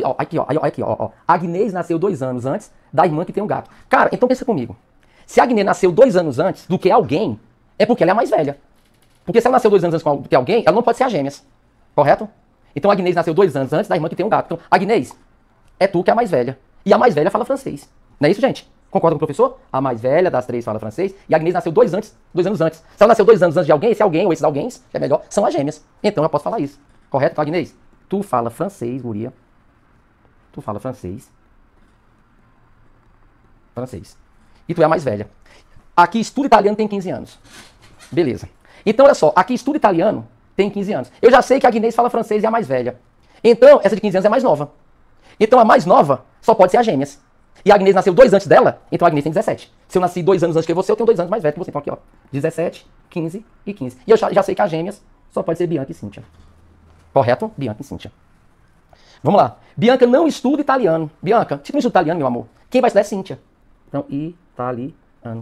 A Agnês nasceu 2 anos antes da irmã que tem um gato. Cara, então pensa comigo. Se a Agnês nasceu 2 anos antes do que alguém, é porque ela é a mais velha. Porque se ela nasceu 2 anos antes do que alguém, ela não pode ser a gêmeas. Correto? Então a Agnês nasceu 2 anos antes da irmã que tem um gato. Então, Agnês, é tu que é a mais velha. E a mais velha fala francês. Não é isso, gente? Concorda com o professor? A mais velha das três fala francês. E a Agnês nasceu 2 anos antes. Se ela nasceu 2 anos antes de alguém, esse alguém ou esses alguém, que é melhor, são as gêmeas. Então eu posso falar isso. Correto? Então, Agnês, tu fala francês, guria. Tu fala francês. Francês. E tu é a mais velha. Aqui estuda italiano tem 15 anos. Beleza. Então, olha só. Aqui estuda italiano tem 15 anos. Eu já sei que a Agnês fala francês e é a mais velha. Então, essa de 15 anos é mais nova. Então, a mais nova só pode ser as gêmeas. E a Agnês nasceu 2 antes dela, então a Agnês tem 17. Se eu nasci 2 anos antes que você, eu tenho 2 anos mais velho que você. Então aqui, ó. 17, 15 e 15. E eu já sei que as gêmeas só pode ser Bianca e Cíntia. Correto? Bianca e Cíntia. Vamos lá. Bianca não estuda italiano. Bianca, se tu não estuda italiano, meu amor, quem vai estudar é Cíntia. Então, italiano.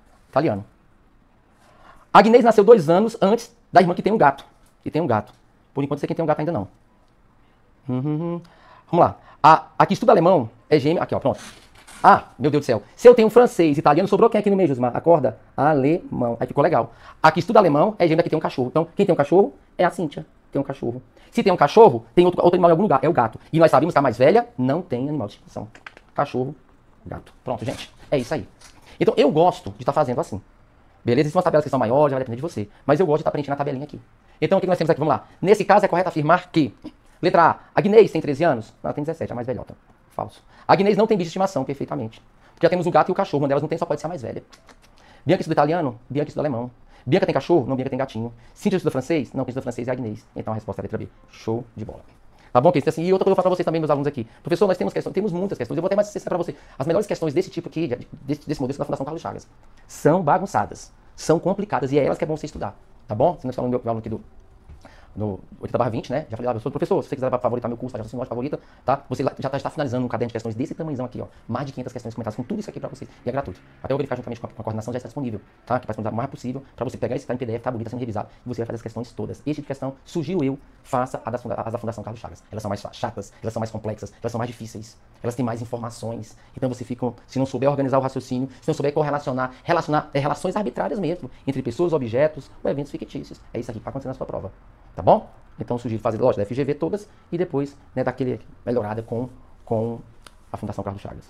Italiano. A Agnês nasceu 2 anos antes da irmã que tem um gato. Que tem um gato. Por enquanto, você quem tem um gato ainda não. Vamos lá. A que estuda alemão é gêmea. Aqui, ó, pronto. Ah, meu Deus do céu. Se eu tenho francês, italiano, sobrou quem aqui no meio, Josimar? Acorda. Alemão. Aí ficou legal. A que estuda alemão é gêmea que tem um cachorro. Então, quem tem um cachorro é a Cíntia. Tem um cachorro. Se tem um cachorro, tem outro animal em algum lugar. É o gato. E nós sabemos que a mais velha não tem animal de estimação. Cachorro, gato. Pronto, gente. É isso aí. Então, eu gosto de estar fazendo assim. Beleza? Existem umas tabelas que são maiores, já vai depender de você. Mas eu gosto de estar preenchendo a tabelinha aqui. Então, o que nós temos aqui? Vamos lá. Nesse caso, é correto afirmar que... Letra A. Agnês tem 13 anos? Não, ela tem 17, é a mais velhota. Falso. Agnês não tem bicho de estimação, perfeitamente. Porque já temos o gato e o cachorro. Uma delas não tem, só pode ser a mais velha. Bianca estuda italiano? Bianca estuda alemão. Bianca tem cachorro? Não, Bianca tem gatinho. Cíntia estuda francês? Não, quem estuda francês é Agnês. Então a resposta é a letra B. Show de bola. Tá bom, Cris? Assim, e outra coisa eu vou falar pra vocês também, meus alunos aqui. Professor, nós temos questões, temos muitas questões. Eu vou até mais acessar pra você. As melhores questões desse tipo aqui, desse modelo da Fundação Carlos Chagas, são bagunçadas, são complicadas e é elas que é bom você estudar. Tá bom? Se nós falamos do meu aluno aqui no 80/20, né? Já falei lá, eu sou professor, se você quiser favoritar meu curso, já assim, favorita, tá? Você já está finalizando um caderno de questões desse tamanhozão aqui, ó. Mais de 500 questões comentadas com tudo isso aqui pra vocês. E é gratuito. Até eu verificar juntamente com a coordenação já está disponível, tá? Que vai disponibilizar o mais possível pra você pegar esse tá em PDF, tá bonito, tá sendo revisado, e você vai fazer as questões todas. Esse tipo de questão, sugiro eu, faça as da Fundação Carlos Chagas. Elas são mais chatas, elas são mais complexas, elas são mais difíceis, elas têm mais informações. Então você fica, se não souber organizar o raciocínio, se não souber correlacionar, relações arbitrárias mesmo, entre pessoas, objetos ou eventos fictícios. É isso aqui que vai acontecer na sua prova. Tá bom? Então eu sugiro fazer, lógico, da FGV todas e depois, né, daquele melhorada com a Fundação Carlos Chagas.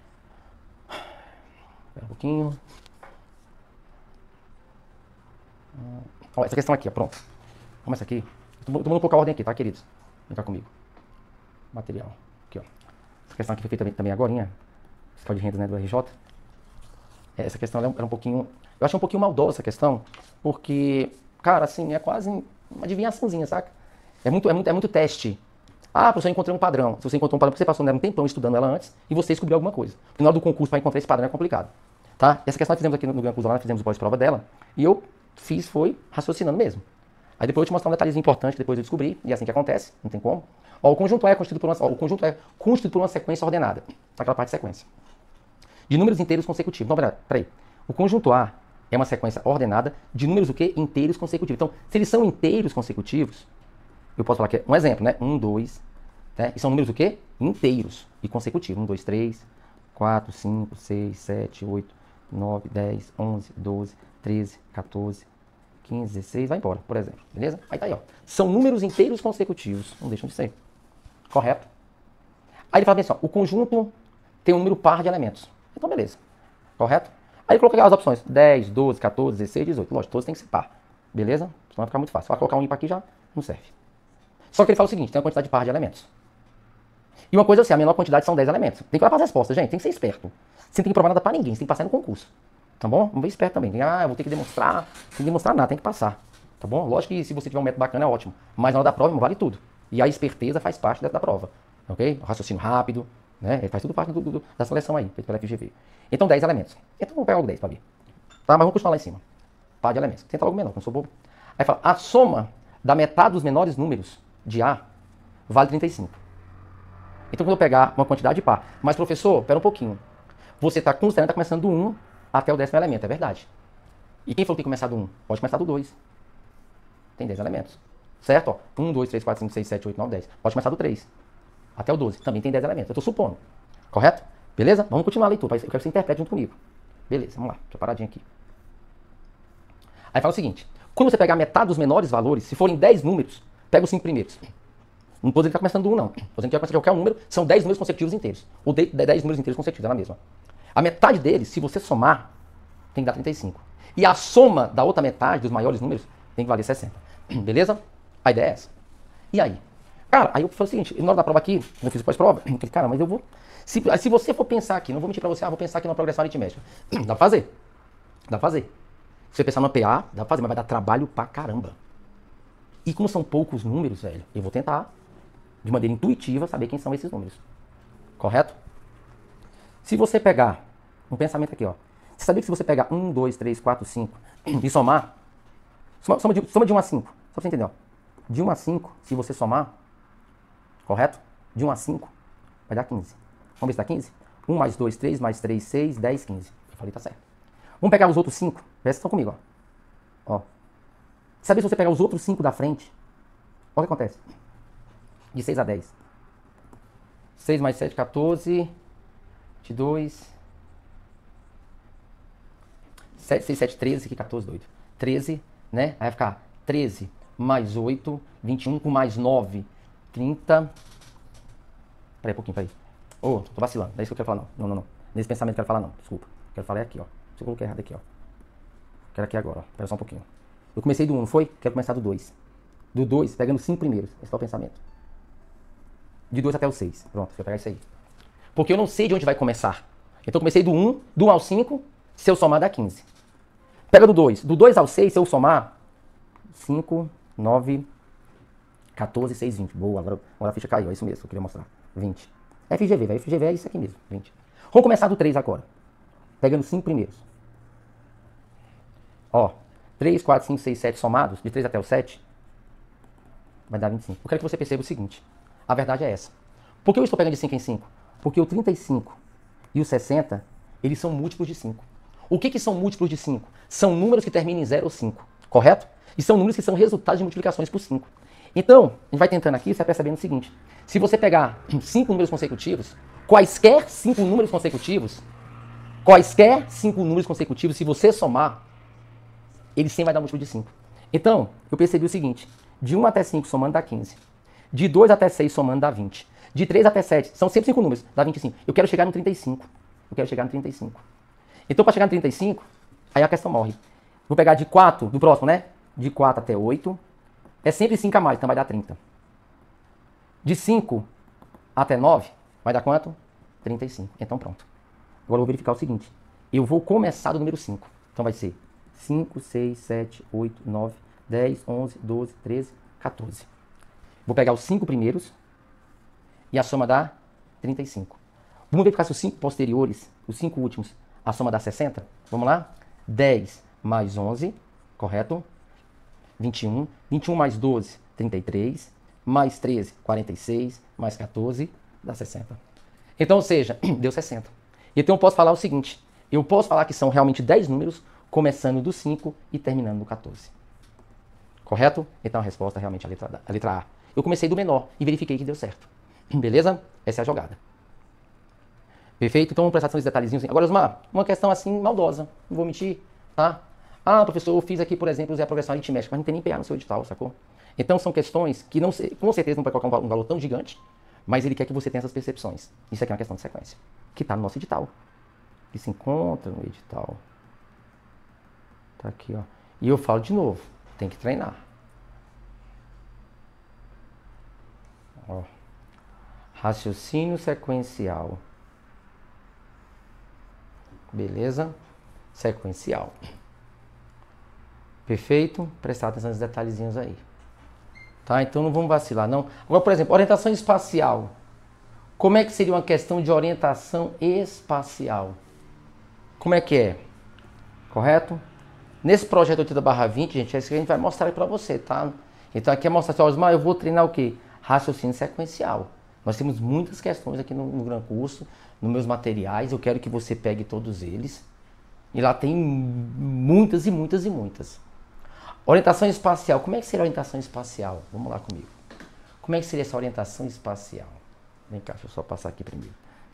Espera um pouquinho. Ó, essa questão aqui, ó, pronto. Vamos essa aqui. Tô mudando um pouco a ordem aqui, tá, queridos? Vem cá comigo. Material. Aqui, ó. Essa questão aqui foi feita também agorinha. Fiscal de renda, né, do RJ. Essa questão era um pouquinho... Eu achei um pouquinho maldosa essa questão, porque, cara, assim, é quase uma adivinhaçãozinha, saca? É muito teste. Ah, professor, eu encontrei um padrão. Se você encontrou um padrão, você passou um tempão estudando ela antes e você descobriu alguma coisa. No final do concurso, para encontrar esse padrão é complicado. Tá? Essa questão nós fizemos aqui no Gran Curso, nós fizemos o pós-prova dela, e eu foi raciocinando mesmo. Aí depois eu te mostrar um detalhezinho importante que depois eu descobri, e é assim que acontece, não tem como. Ó, o conjunto é constituído por uma sequência ordenada. Aquela parte de sequência. De números inteiros consecutivos. Não, peraí. O conjunto A é uma sequência ordenada de números o quê? Inteiros consecutivos. Então, se eles são inteiros consecutivos, eu posso falar que é um exemplo, né? 1, 2, né? E são números o quê? Inteiros e consecutivos. 1, 2, 3, 4, 5, 6, 7, 8, 9, 10, 11, 12, 13, 14, 15, 16, vai embora, por exemplo. Beleza? Aí tá aí, ó. São números inteiros consecutivos. Não deixam de ser. Correto? Aí ele fala bem assim, ó. O conjunto tem um número par de elementos. Então, beleza. Correto? Aí ele coloca as opções. 10, 12, 14, 16, 18. Lógico, todos tem que ser par. Beleza? Senão vai ficar muito fácil. Vai colocar um ímpar aqui já não serve. Só que ele fala o seguinte, tem uma quantidade par de elementos. E uma coisa assim, a menor quantidade são 10 elementos. Tem que olhar para as respostas, gente. Tem que ser esperto. Você não tem que provar nada para ninguém. Você tem que passar no concurso. Tá bom? Vamos ver esperto também. Eu vou ter que demonstrar. Não tem que demonstrar nada, tem que passar. Tá bom? Lógico que se você tiver um método bacana é ótimo. Mas na hora da prova, vale tudo. E a esperteza faz parte da prova. Ok? O raciocínio rápido, né? Ele faz tudo parte da seleção aí, feito pela FGV. Então 10 elementos. Então vamos pegar logo 10 para ver. Tá? Mas vamos continuar lá em cima. Par de elementos. Tenta logo menor, não sou bobo. Aí fala, a soma da metade dos menores números de A vale 35. Então quando eu pegar uma quantidade par, mas professor, pera um pouquinho. Você está considerando que está começando do 1 até o 10º elemento, é verdade. E quem falou que tem que começar do 1? Pode começar do 2. Tem 10 elementos. Certo? Ó, 1, 2, 3, 4, 5, 6, 7, 8, 9, 10. Pode começar do 3 até o 12. Também tem 10 elementos. Eu estou supondo. Correto? Beleza? Vamos continuar a leitura. Eu quero que você interprete junto comigo. Beleza, vamos lá. Deixa eu paradinho aqui. Aí fala o seguinte. Quando você pegar metade dos menores valores, se forem 10 números, pega os 5 primeiros. Não estou dizendo que está começando do 1, não. Estou dizendo que vai começar qualquer número, são 10 números consecutivos inteiros. Ou 10 números inteiros consecutivos, é a mesma. A metade deles, se você somar, tem que dar 35. E a soma da outra metade dos maiores números tem que valer 60. Beleza? A ideia é essa. E aí? Cara, aí eu falei o seguinte, na hora da prova aqui, eu fiz pós-prova, eu falei, cara, mas eu vou... Se você for pensar aqui, não vou mentir pra você, vou pensar aqui numa progressão aritmética. Dá pra fazer. Dá pra fazer. Se você pensar no PA, dá pra fazer, mas vai dar trabalho pra caramba. E como são poucos números, velho, eu vou tentar, de maneira intuitiva, saber quem são esses números. Correto? Se você pegar um pensamento aqui, ó. Você sabia que se você pegar 1, 2, 3, 4, 5 e somar, soma de 1 a 5, só pra você entender, ó. De 1 a 5, se você somar, correto? De 1 a 5, vai dar 15. Vamos ver se dá 15? 1 mais 2, 3, mais 3, 6, 10, 15. Eu falei, tá certo. Vamos pegar os outros 5. Presta atenção comigo, ó. Sabia se você pegar os outros 5 da frente Olha o que acontece. De 6 a 10. 6 mais 7, 14. 22. 7, 6, 7, 13. Que 14, doido. 13, né? Aí vai ficar 13 mais 8, 21 com mais 9, 30. Peraí, pouquinho, peraí. Ô, tô vacilando. Não é isso que eu quero falar, não. Não. Nesse pensamento que eu quero falar, não. Desculpa. Quero falar aqui, ó. Se eu coloquei errado aqui, ó. Quero aqui agora, ó. Espera só um pouquinho. Eu comecei do 1, não foi? Quero começar do 2. Do 2, pegando os 5 primeiros. Esse é o pensamento. De 2 até o 6. Pronto, vou pegar isso aí. Porque eu não sei de onde vai começar. Então eu comecei do 1, do 1 ao 5, se eu somar dá 15. Pega do 2. Do 2 ao 6, se eu somar, 5, 9, 14, 6, 20. Boa, agora a ficha caiu. É isso mesmo que eu queria mostrar. 20. FGV, velho. FGV é isso aqui mesmo. 20. Vamos começar do 3 agora. Pegando os 5 primeiros. Ó. 3, 4, 5, 6, 7 somados, de 3 até o 7, vai dar 25. Eu quero que você perceba o seguinte. A verdade é essa. Por que eu estou pegando de 5 em 5? Porque o 35 e o 60, eles são múltiplos de 5. O que são múltiplos de 5? São números que terminam em 0 ou 5, correto? E são números que são resultados de multiplicações por 5. Então, a gente vai tentando aqui, você vai percebendo o seguinte. Se você pegar 5 números consecutivos, quaisquer 5 números consecutivos, se você somar, ele sempre vai dar múltiplo de 5. Então, eu percebi o seguinte. De 1 até 5 somando dá 15. De 2 até 6 somando dá 20. De 3 até 7, são sempre 5 números, dá 25. Eu quero chegar no 35. Então, para chegar no 35, aí a questão morre. Vou pegar de 4, do próximo, né? De 4 até 8. É sempre 5 a mais, então vai dar 30. De 5 até 9, vai dar quanto? 35. Então, pronto. Agora eu vou verificar o seguinte. Eu vou começar do número 5. Então vai ser 5, 6, 7, 8, 9, 10, 11, 12, 13, 14. Vou pegar os 5 primeiros e a soma dá 35. Vamos verificar se os 5 posteriores, os 5 últimos, a soma dá 60? Vamos lá? 10 mais 11, correto? 21. 21 mais 12, 33. Mais 13, 46. Mais 14, dá 60. Então, ou seja, deu 60. Então eu posso falar o seguinte. Eu posso falar que são realmente 10 números, começando do 5 e terminando no 14. Correto? Então a resposta é realmente a letra A. Eu comecei do menor e verifiquei que deu certo. Beleza? Essa é a jogada. Perfeito? Então vamos prestar atenção nesses detalhezinhos. Agora, Osmar, uma questão assim maldosa. Não vou mentir, tá? Ah, professor, eu fiz aqui, por exemplo, usei a progressão aritmética, mas não tem nem PA no seu edital, sacou? Então são questões que não, com certeza não vai colocar um valor tão gigante, mas ele quer que você tenha essas percepções. Isso aqui é uma questão de sequência, que está no nosso edital. Que se encontra no edital. Tá aqui, ó. E eu falo de novo, tem que treinar. Ó. Raciocínio sequencial. Beleza? Sequencial. Perfeito? Prestar atenção nos detalhezinhos aí. Tá? Então não vamos vacilar, não. Agora, por exemplo, orientação espacial. Como é que seria uma questão de orientação espacial? Como é que é? Correto? Nesse projeto 80/20, gente, é isso que a gente vai mostrar para você, tá? Então aqui é mostrar assim, Osmar, eu vou treinar o quê? Raciocínio sequencial. Nós temos muitas questões aqui no Gran Curso, nos meus materiais, eu quero que você pegue todos eles. E lá tem muitas e muitas e muitas. Orientação espacial. Como é que seria a orientação espacial? Vamos lá comigo. Como é que seria essa orientação espacial? Vem cá, deixa eu só passar aqui primeiro.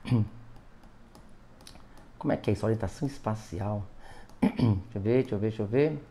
Como é que é isso? Orientação espacial. Deixa eu ver.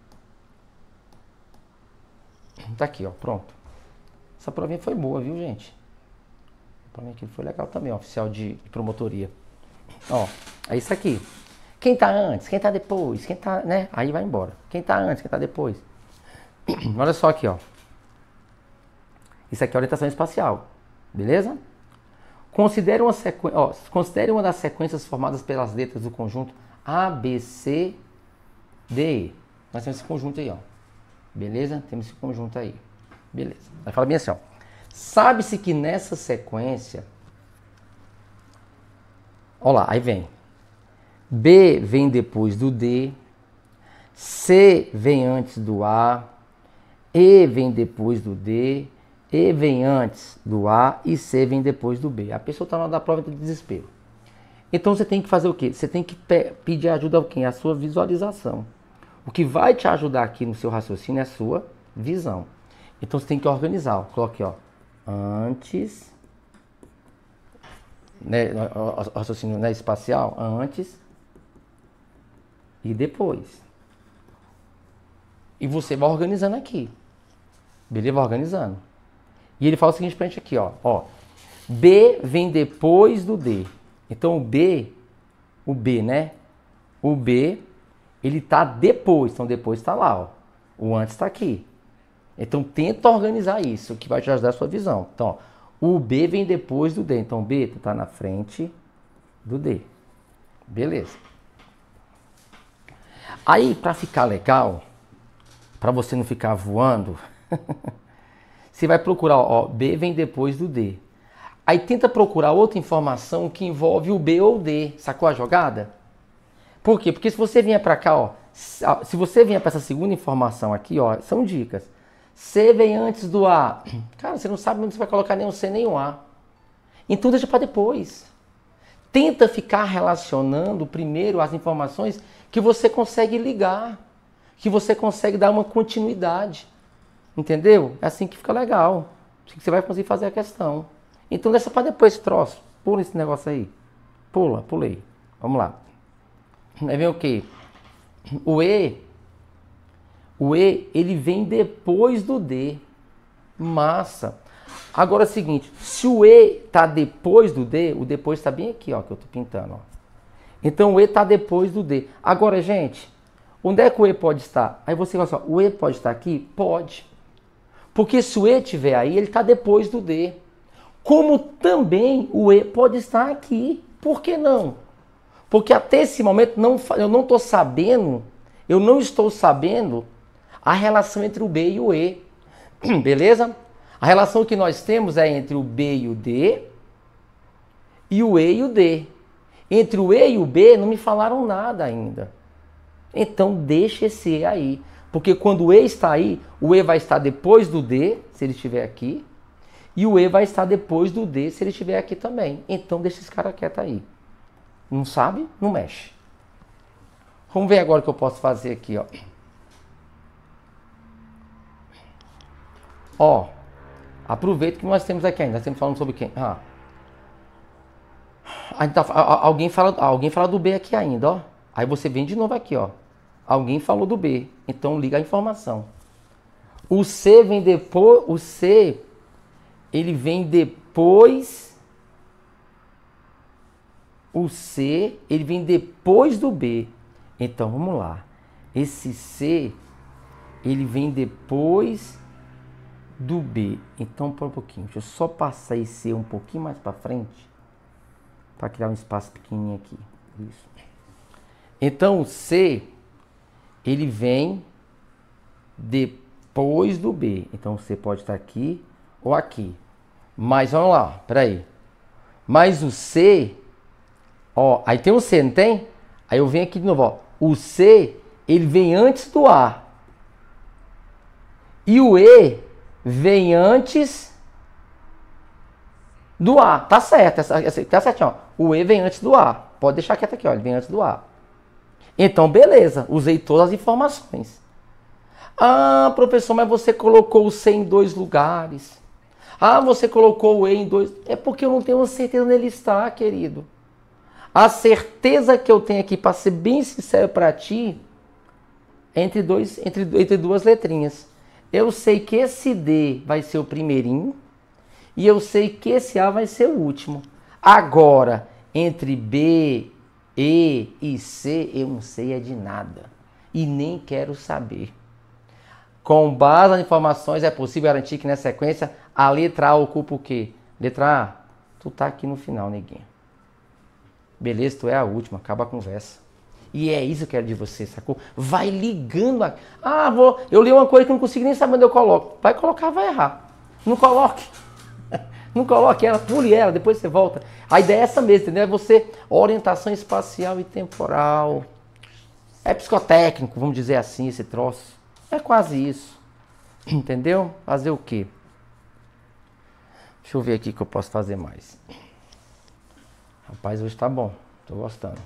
Tá aqui, ó, pronto. Essa provinha foi boa, viu, gente? A provinha aqui foi legal também, ó, oficial de promotoria. Ó, é isso aqui. Quem tá antes, quem tá depois, quem tá, né? Aí vai embora. Quem tá antes, quem tá depois. Olha só aqui, ó. Isso aqui é orientação espacial. Beleza? Considere uma das sequências formadas pelas letras do conjunto A, B, C, D, E. Nós temos esse conjunto aí, ó. Beleza? Temos esse conjunto aí. Beleza. Aí fala bem assim, ó. Sabe-se que nessa sequência... Olha lá, aí vem. B vem depois do D. C vem antes do A. E vem depois do D. E vem antes do A e C vem depois do B. A pessoa está na hora da prova de desespero. Então você tem que fazer o quê? Você tem que pedir ajuda ao quê? A sua visualização. O que vai te ajudar aqui no seu raciocínio é a sua visão. Então você tem que organizar. Ó. Coloque, ó, antes, né, raciocínio, né, espacial, antes e depois. E você vai organizando aqui. Beleza? Vai organizando. E ele fala o seguinte pra gente aqui, ó. B vem depois do D. Então o B, né? O B, ele tá depois. Então depois tá lá, ó. O antes tá aqui. Então tenta organizar isso, que vai te ajudar a sua visão. Então, ó, o B vem depois do D. Então o B tá na frente do D. Beleza. Aí, pra ficar legal, pra você não ficar voando, você vai procurar, ó, B vem depois do D. Aí tenta procurar outra informação que envolve o B ou o D. Sacou a jogada? Por quê? Porque se você vier para cá, ó, se você vier para essa segunda informação aqui, ó, são dicas. C vem antes do A. Cara, você não sabe onde você vai colocar nem o C nem o A. Então deixa para depois. Tenta ficar relacionando primeiro as informações que você consegue ligar, que você consegue dar uma continuidade. Entendeu? É assim que fica legal. Assim que você vai conseguir fazer a questão. Então deixa para depois esse troço. Pula esse negócio aí. Pulei. Vamos lá. Aí vem o quê? O E, ele vem depois do D. Massa. Agora é o seguinte, se o E tá depois do D, o depois está bem aqui, ó, que eu tô pintando, ó. Então o E tá depois do D. Agora, gente, onde é que o E pode estar? Aí você fala assim, ó, o E pode estar aqui? Pode. Porque se o E estiver aí, ele está depois do D. Como também o E pode estar aqui. Por que não? Porque até esse momento eu não estou sabendo a relação entre o B e o E. Beleza? A relação que nós temos é entre o B e o D e o E e o D. Entre o E e o B não me falaram nada ainda. Então deixa esse E aí. Porque quando o E está aí, o E vai estar depois do D, se ele estiver aqui. E o E vai estar depois do D, se ele estiver aqui também. Então deixa esse cara quieto aí. Não sabe? Não mexe. Vamos ver agora o que eu posso fazer aqui, ó. Ó, aproveita que nós temos aqui ainda. Nós estamos falando sobre quem? Alguém fala do B aqui ainda, ó. Aí você vem de novo aqui, ó. Alguém falou do B. Então liga a informação. O C vem depois. O C, ele vem depois. O C, ele vem depois do B. Então vamos lá. Esse C, ele vem depois do B. Então, por um pouquinho. Deixa eu só passar esse C um pouquinho mais para frente. Para criar um espaço pequenininho aqui. Isso. Então, o C, ele vem depois do B. Então, o C pode estar aqui ou aqui. Mas, vamos lá. Peraí. Mas o C, ó, aí tem o C, não tem? Aí eu venho aqui de novo, ó. O C, ele vem antes do A. E o E vem antes do A. Tá certo, tá certinho, ó. O E vem antes do A. Pode deixar quieto aqui, ó. Ele vem antes do A. Então, beleza. Usei todas as informações. Ah, professor, mas você colocou o C em 2 lugares. Ah, você colocou o E em 2. É porque eu não tenho certeza onde ele está, querido. A certeza que eu tenho aqui, para ser bem sincero para ti, é entre duas letrinhas. Eu sei que esse D vai ser o primeirinho e eu sei que esse A vai ser o último. Agora, entre B, E e C, eu não sei é de nada. E nem quero saber. Com base nas informações, é possível garantir que nessa sequência a letra A ocupa o quê? Letra A, tu tá aqui no final, neguinho. Beleza, tu é a última, acaba a conversa. E é isso que eu quero de você, sacou? Vai ligando. Eu li uma coisa que não consigo nem saber onde eu coloco. Vai colocar, vai errar. Não coloque. Não coloque ela, pule ela, depois você volta. A ideia é essa mesmo, entendeu? É você, orientação espacial e temporal. É psicotécnico, vamos dizer assim, esse troço. É quase isso. Entendeu? Fazer o quê? Deixa eu ver aqui o que eu posso fazer mais. Rapaz, hoje tá bom. Tô gostando.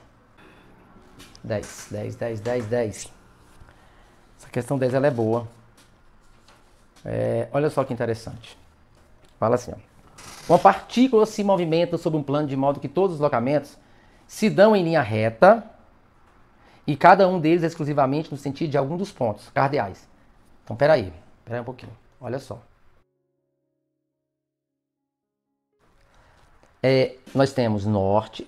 10. Essa questão 10 ela é boa. Olha só que interessante. Fala assim, ó. Uma partícula se movimenta sobre um plano de modo que todos os deslocamentos se dão em linha reta e cada um deles exclusivamente no sentido de algum dos pontos cardeais. Então, peraí um pouquinho. Olha só. Nós temos norte,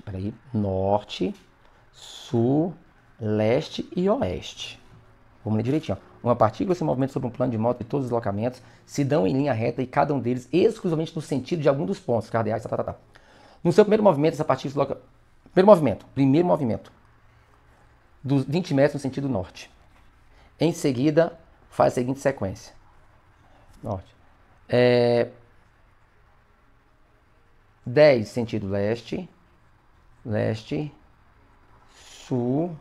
sul, leste e oeste. Vamos ler direitinho. Uma partícula se movimenta sobre um plano de modo que todos os deslocamentos se dão em linha reta e cada um deles exclusivamente no sentido de algum dos pontos cardeais. No seu primeiro movimento, essa partícula se desloca... Primeiro movimento. Dos 20 metros no sentido norte. Em seguida, faz a seguinte sequência. Norte. 10 sentido leste, sul,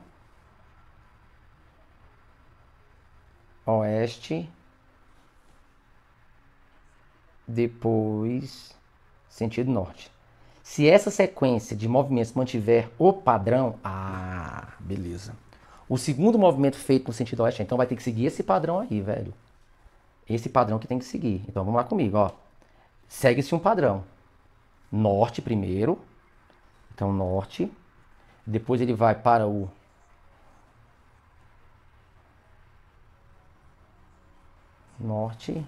oeste, depois sentido norte. Se essa sequência de movimentos mantiver o padrão, beleza. O segundo movimento feito no sentido oeste, então vai ter que seguir esse padrão aí, velho. Esse padrão que tem que seguir. Então vamos lá comigo, ó. Segue-se um padrão. Norte primeiro, então norte, depois ele vai para o norte,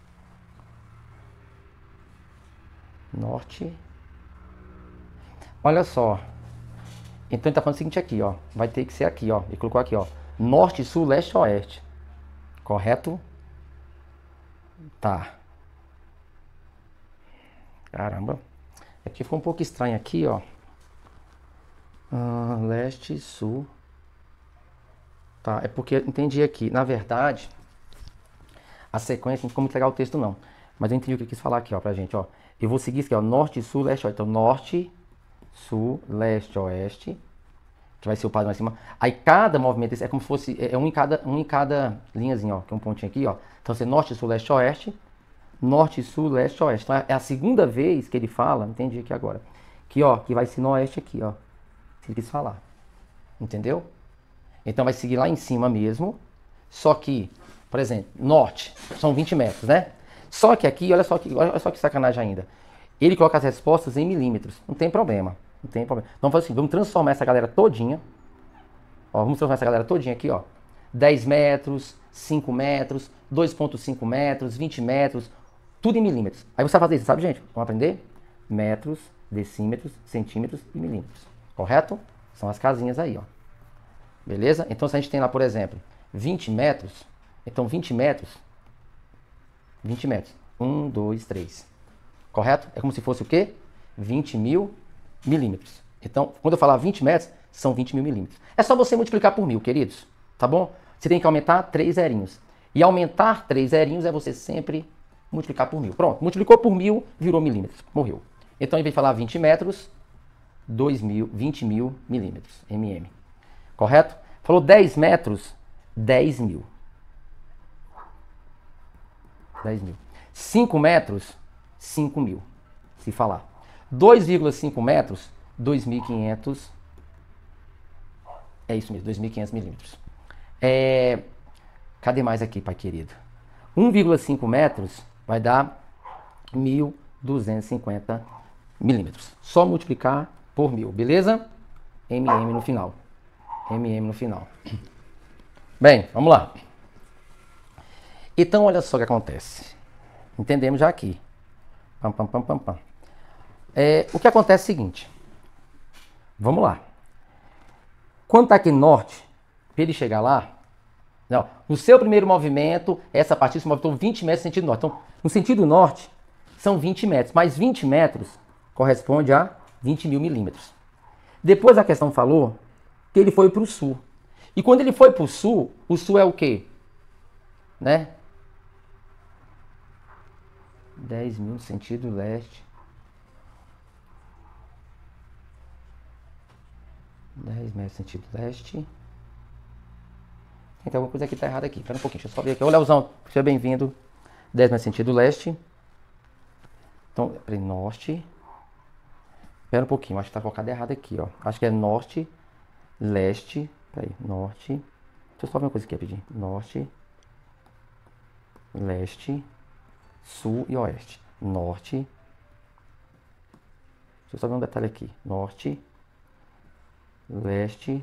olha só, então ele está falando o seguinte aqui, ó, vai ter que ser aqui, ó, ele colocou aqui, ó, norte, sul, leste, oeste, correto? Tá, caramba. Aqui ficou um pouco estranho aqui, ó. Leste, sul. Tá, é porque eu entendi aqui. Na verdade, a sequência não ficou muito legal o texto, não. Mas eu entendi o que eu quis falar aqui, ó, pra gente, ó. Eu vou seguir isso aqui, ó. Norte, sul, leste, oeste. Então, norte, sul, leste, oeste. Que vai ser o padrão em cima. Aí cada movimento é como se fosse um em cada linhazinha, ó. Que é um pontinho aqui, ó. Então, você norte, sul, leste, oeste. Norte, sul, leste, oeste. Então é a segunda vez que ele fala, entendi aqui agora, que ó, que vai ser no oeste aqui, ó. Se ele quis falar. Entendeu? Então vai seguir lá em cima mesmo. Só que, por exemplo, norte, são 20 metros, né? Só que aqui, olha só que sacanagem ainda. Ele coloca as respostas em milímetros. Não tem problema. Não tem problema. Então vamos fazer assim, vamos transformar essa galera todinha. Ó, vamos transformar essa galera todinha aqui, ó. 10 metros, 5 metros, 2,5 metros, 20 metros, tudo em milímetros. Aí você vai fazer isso, sabe, gente? Vamos aprender? Metros, decímetros, centímetros e milímetros. Correto? São as casinhas aí, ó. Beleza? Então, se a gente tem lá, por exemplo, 20 metros, então 20 metros. 1, 2, 3. Correto? É como se fosse o quê? 20 mil milímetros. Então, quando eu falar 20 metros, são 20 mil milímetros. É só você multiplicar por 1000, queridos. Tá bom? Você tem que aumentar 3 zerinhos. E aumentar 3 zerinhos é você sempre multiplicar por 1000. Pronto, multiplicou por 1000, virou milímetros. Morreu. Então, em vez de falar 20 metros, 20 mil milímetros, mm. Correto? Falou 10 metros, 10 mil. 10 mil. 5 metros, 5 mil. Se falar. 2,5 metros, 2.500. É isso mesmo, 2.500 milímetros. Cadê mais aqui, pai querido? 1,5 metros vai dar 1.250 milímetros. Só multiplicar por 1000, beleza? mm no final. mm no final. Bem, vamos lá. Então, olha só o que acontece. Entendemos já aqui. Pam, pam, pam, pam, pam. O que acontece é o seguinte. Vamos lá. Quando está aqui no norte, para ele chegar lá, não, no seu primeiro movimento, essa partícula se movimentou 20 metros no sentido norte. Então, no sentido norte, são 20 metros. Mas 20 metros corresponde a 20 mil milímetros. Depois a questão falou que ele foi para o sul. E quando ele foi para o sul é o quê? Né? 10 mil no sentido leste. 10 metros no sentido leste. Tem alguma coisa que tá errada aqui. Espera um pouquinho, deixa eu só ver aqui. Ô, Leozão, seja bem-vindo. 10 metros no sentido leste. Então, peraí, norte. Espera um pouquinho, acho que tá colocado errado aqui, ó. Acho que é norte, leste. Peraí, norte. Deixa eu só ver uma coisa aqui rapidinho. Norte, leste, sul e oeste. Norte. Deixa eu só ver um detalhe aqui. Norte, leste,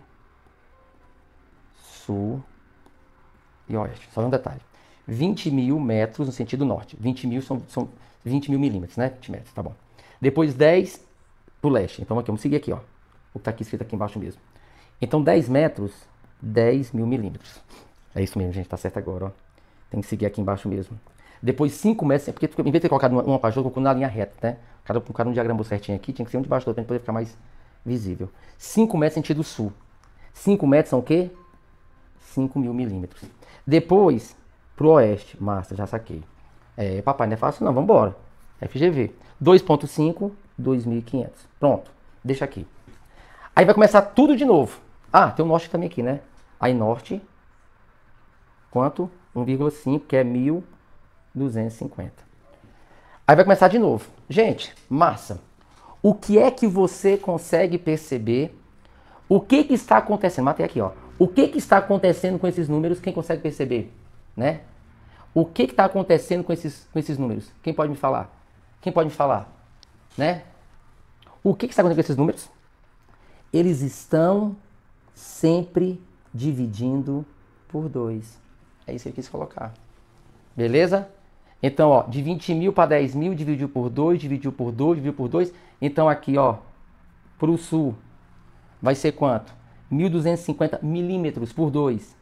sul e oeste. Só ver um detalhe. 20 mil metros no sentido norte. 20 mil são 20 mil milímetros, né? 20 metros, tá bom. Depois 10 pro leste. Então aqui, vamos seguir aqui, ó. O que tá aqui escrito aqui embaixo mesmo. Então 10 metros, 10 mil milímetros. É isso mesmo, gente. Tá certo agora, ó. Tem que seguir aqui embaixo mesmo. Depois 5 metros, porque em vez de ter colocado uma para jogo, eu colocou na linha reta, né? O cara um diagramou certinho aqui, tinha que ser um debaixo do outro para poder ficar mais visível. 5 metros sentido sul. 5 metros são o quê? 5 mil milímetros. Depois, pro oeste. Massa, já saquei. Papai, não é fácil não, vamos embora. FGV. 2.5, 2.500. Pronto, deixa aqui. Aí vai começar tudo de novo. Ah, tem o norte também aqui, né? Aí norte, quanto? 1,5, que é 1.250. Aí vai começar de novo. Gente, massa. O que é que você consegue perceber? O que que está acontecendo? Matei aqui, ó. O que que está acontecendo com esses números? Quem consegue perceber? Né? O que que está acontecendo com esses números? Quem pode me falar? Quem pode me falar? Né? O que que está acontecendo com esses números? Eles estão sempre dividindo por 2. É isso que eu quis colocar. Beleza? Então, ó, de 20 mil para 10 mil, dividiu por 2, dividiu por 2, dividiu por 2. Então, aqui, ó, para o sul, vai ser quanto? 1.250 milímetros por 2,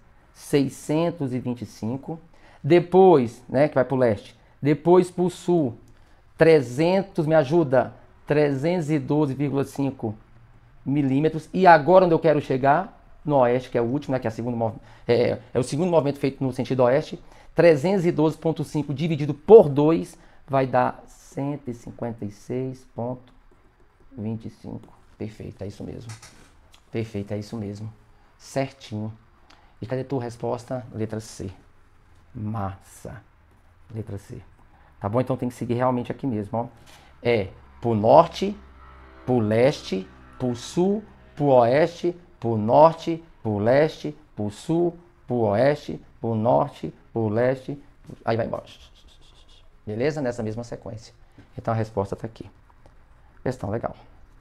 625. Depois, né, que vai para o leste. Depois, para o sul, 300, me ajuda, 312,5 milímetros. E agora, onde eu quero chegar? No oeste, que é o último, né, que é, o segundo movimento feito no sentido oeste. 312,5 dividido por 2 vai dar 156,25. Perfeito, é isso mesmo. Perfeito, é isso mesmo. Certinho. E cadê tua resposta? Letra C. Massa. Letra C. Tá bom? Então tem que seguir realmente aqui mesmo, ó. É pro norte, pro leste, pro sul, pro oeste, pro norte, pro leste, pro sul, pro oeste, pro norte, pro leste, aí vai embora. Beleza? Nessa mesma sequência. Então a resposta tá aqui. Questão legal.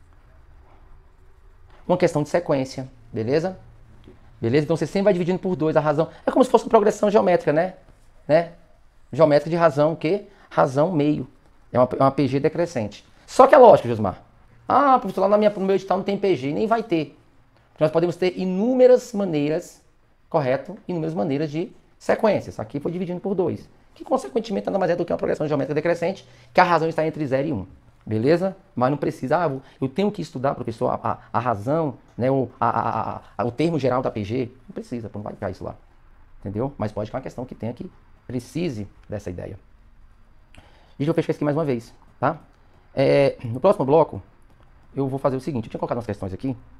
Uma questão de sequência, beleza? Beleza? Então você sempre vai dividindo por 2 a razão. É como se fosse uma progressão geométrica, né? Geométrica de razão, o quê? Razão meio. É uma PG decrescente. Só que é lógico, Josmar. Ah, professor, lá no meu edital não tem PG, nem vai ter. Porque nós podemos ter inúmeras maneiras, correto? Inúmeras maneiras de sequências. Aqui foi dividindo por 2. Que consequentemente nada mais é do que uma progressão geométrica decrescente, que a razão está entre 0 e 1. Beleza? Mas não precisa, eu tenho que estudar, professor, a razão, né, o termo geral da PG. Não precisa, não vai ficar isso lá. Entendeu? Mas pode ficar uma questão que tenha que precise dessa ideia. E eu fecho aqui mais uma vez, tá? No próximo bloco, eu vou fazer o seguinte. Eu tinha colocado umas questões aqui.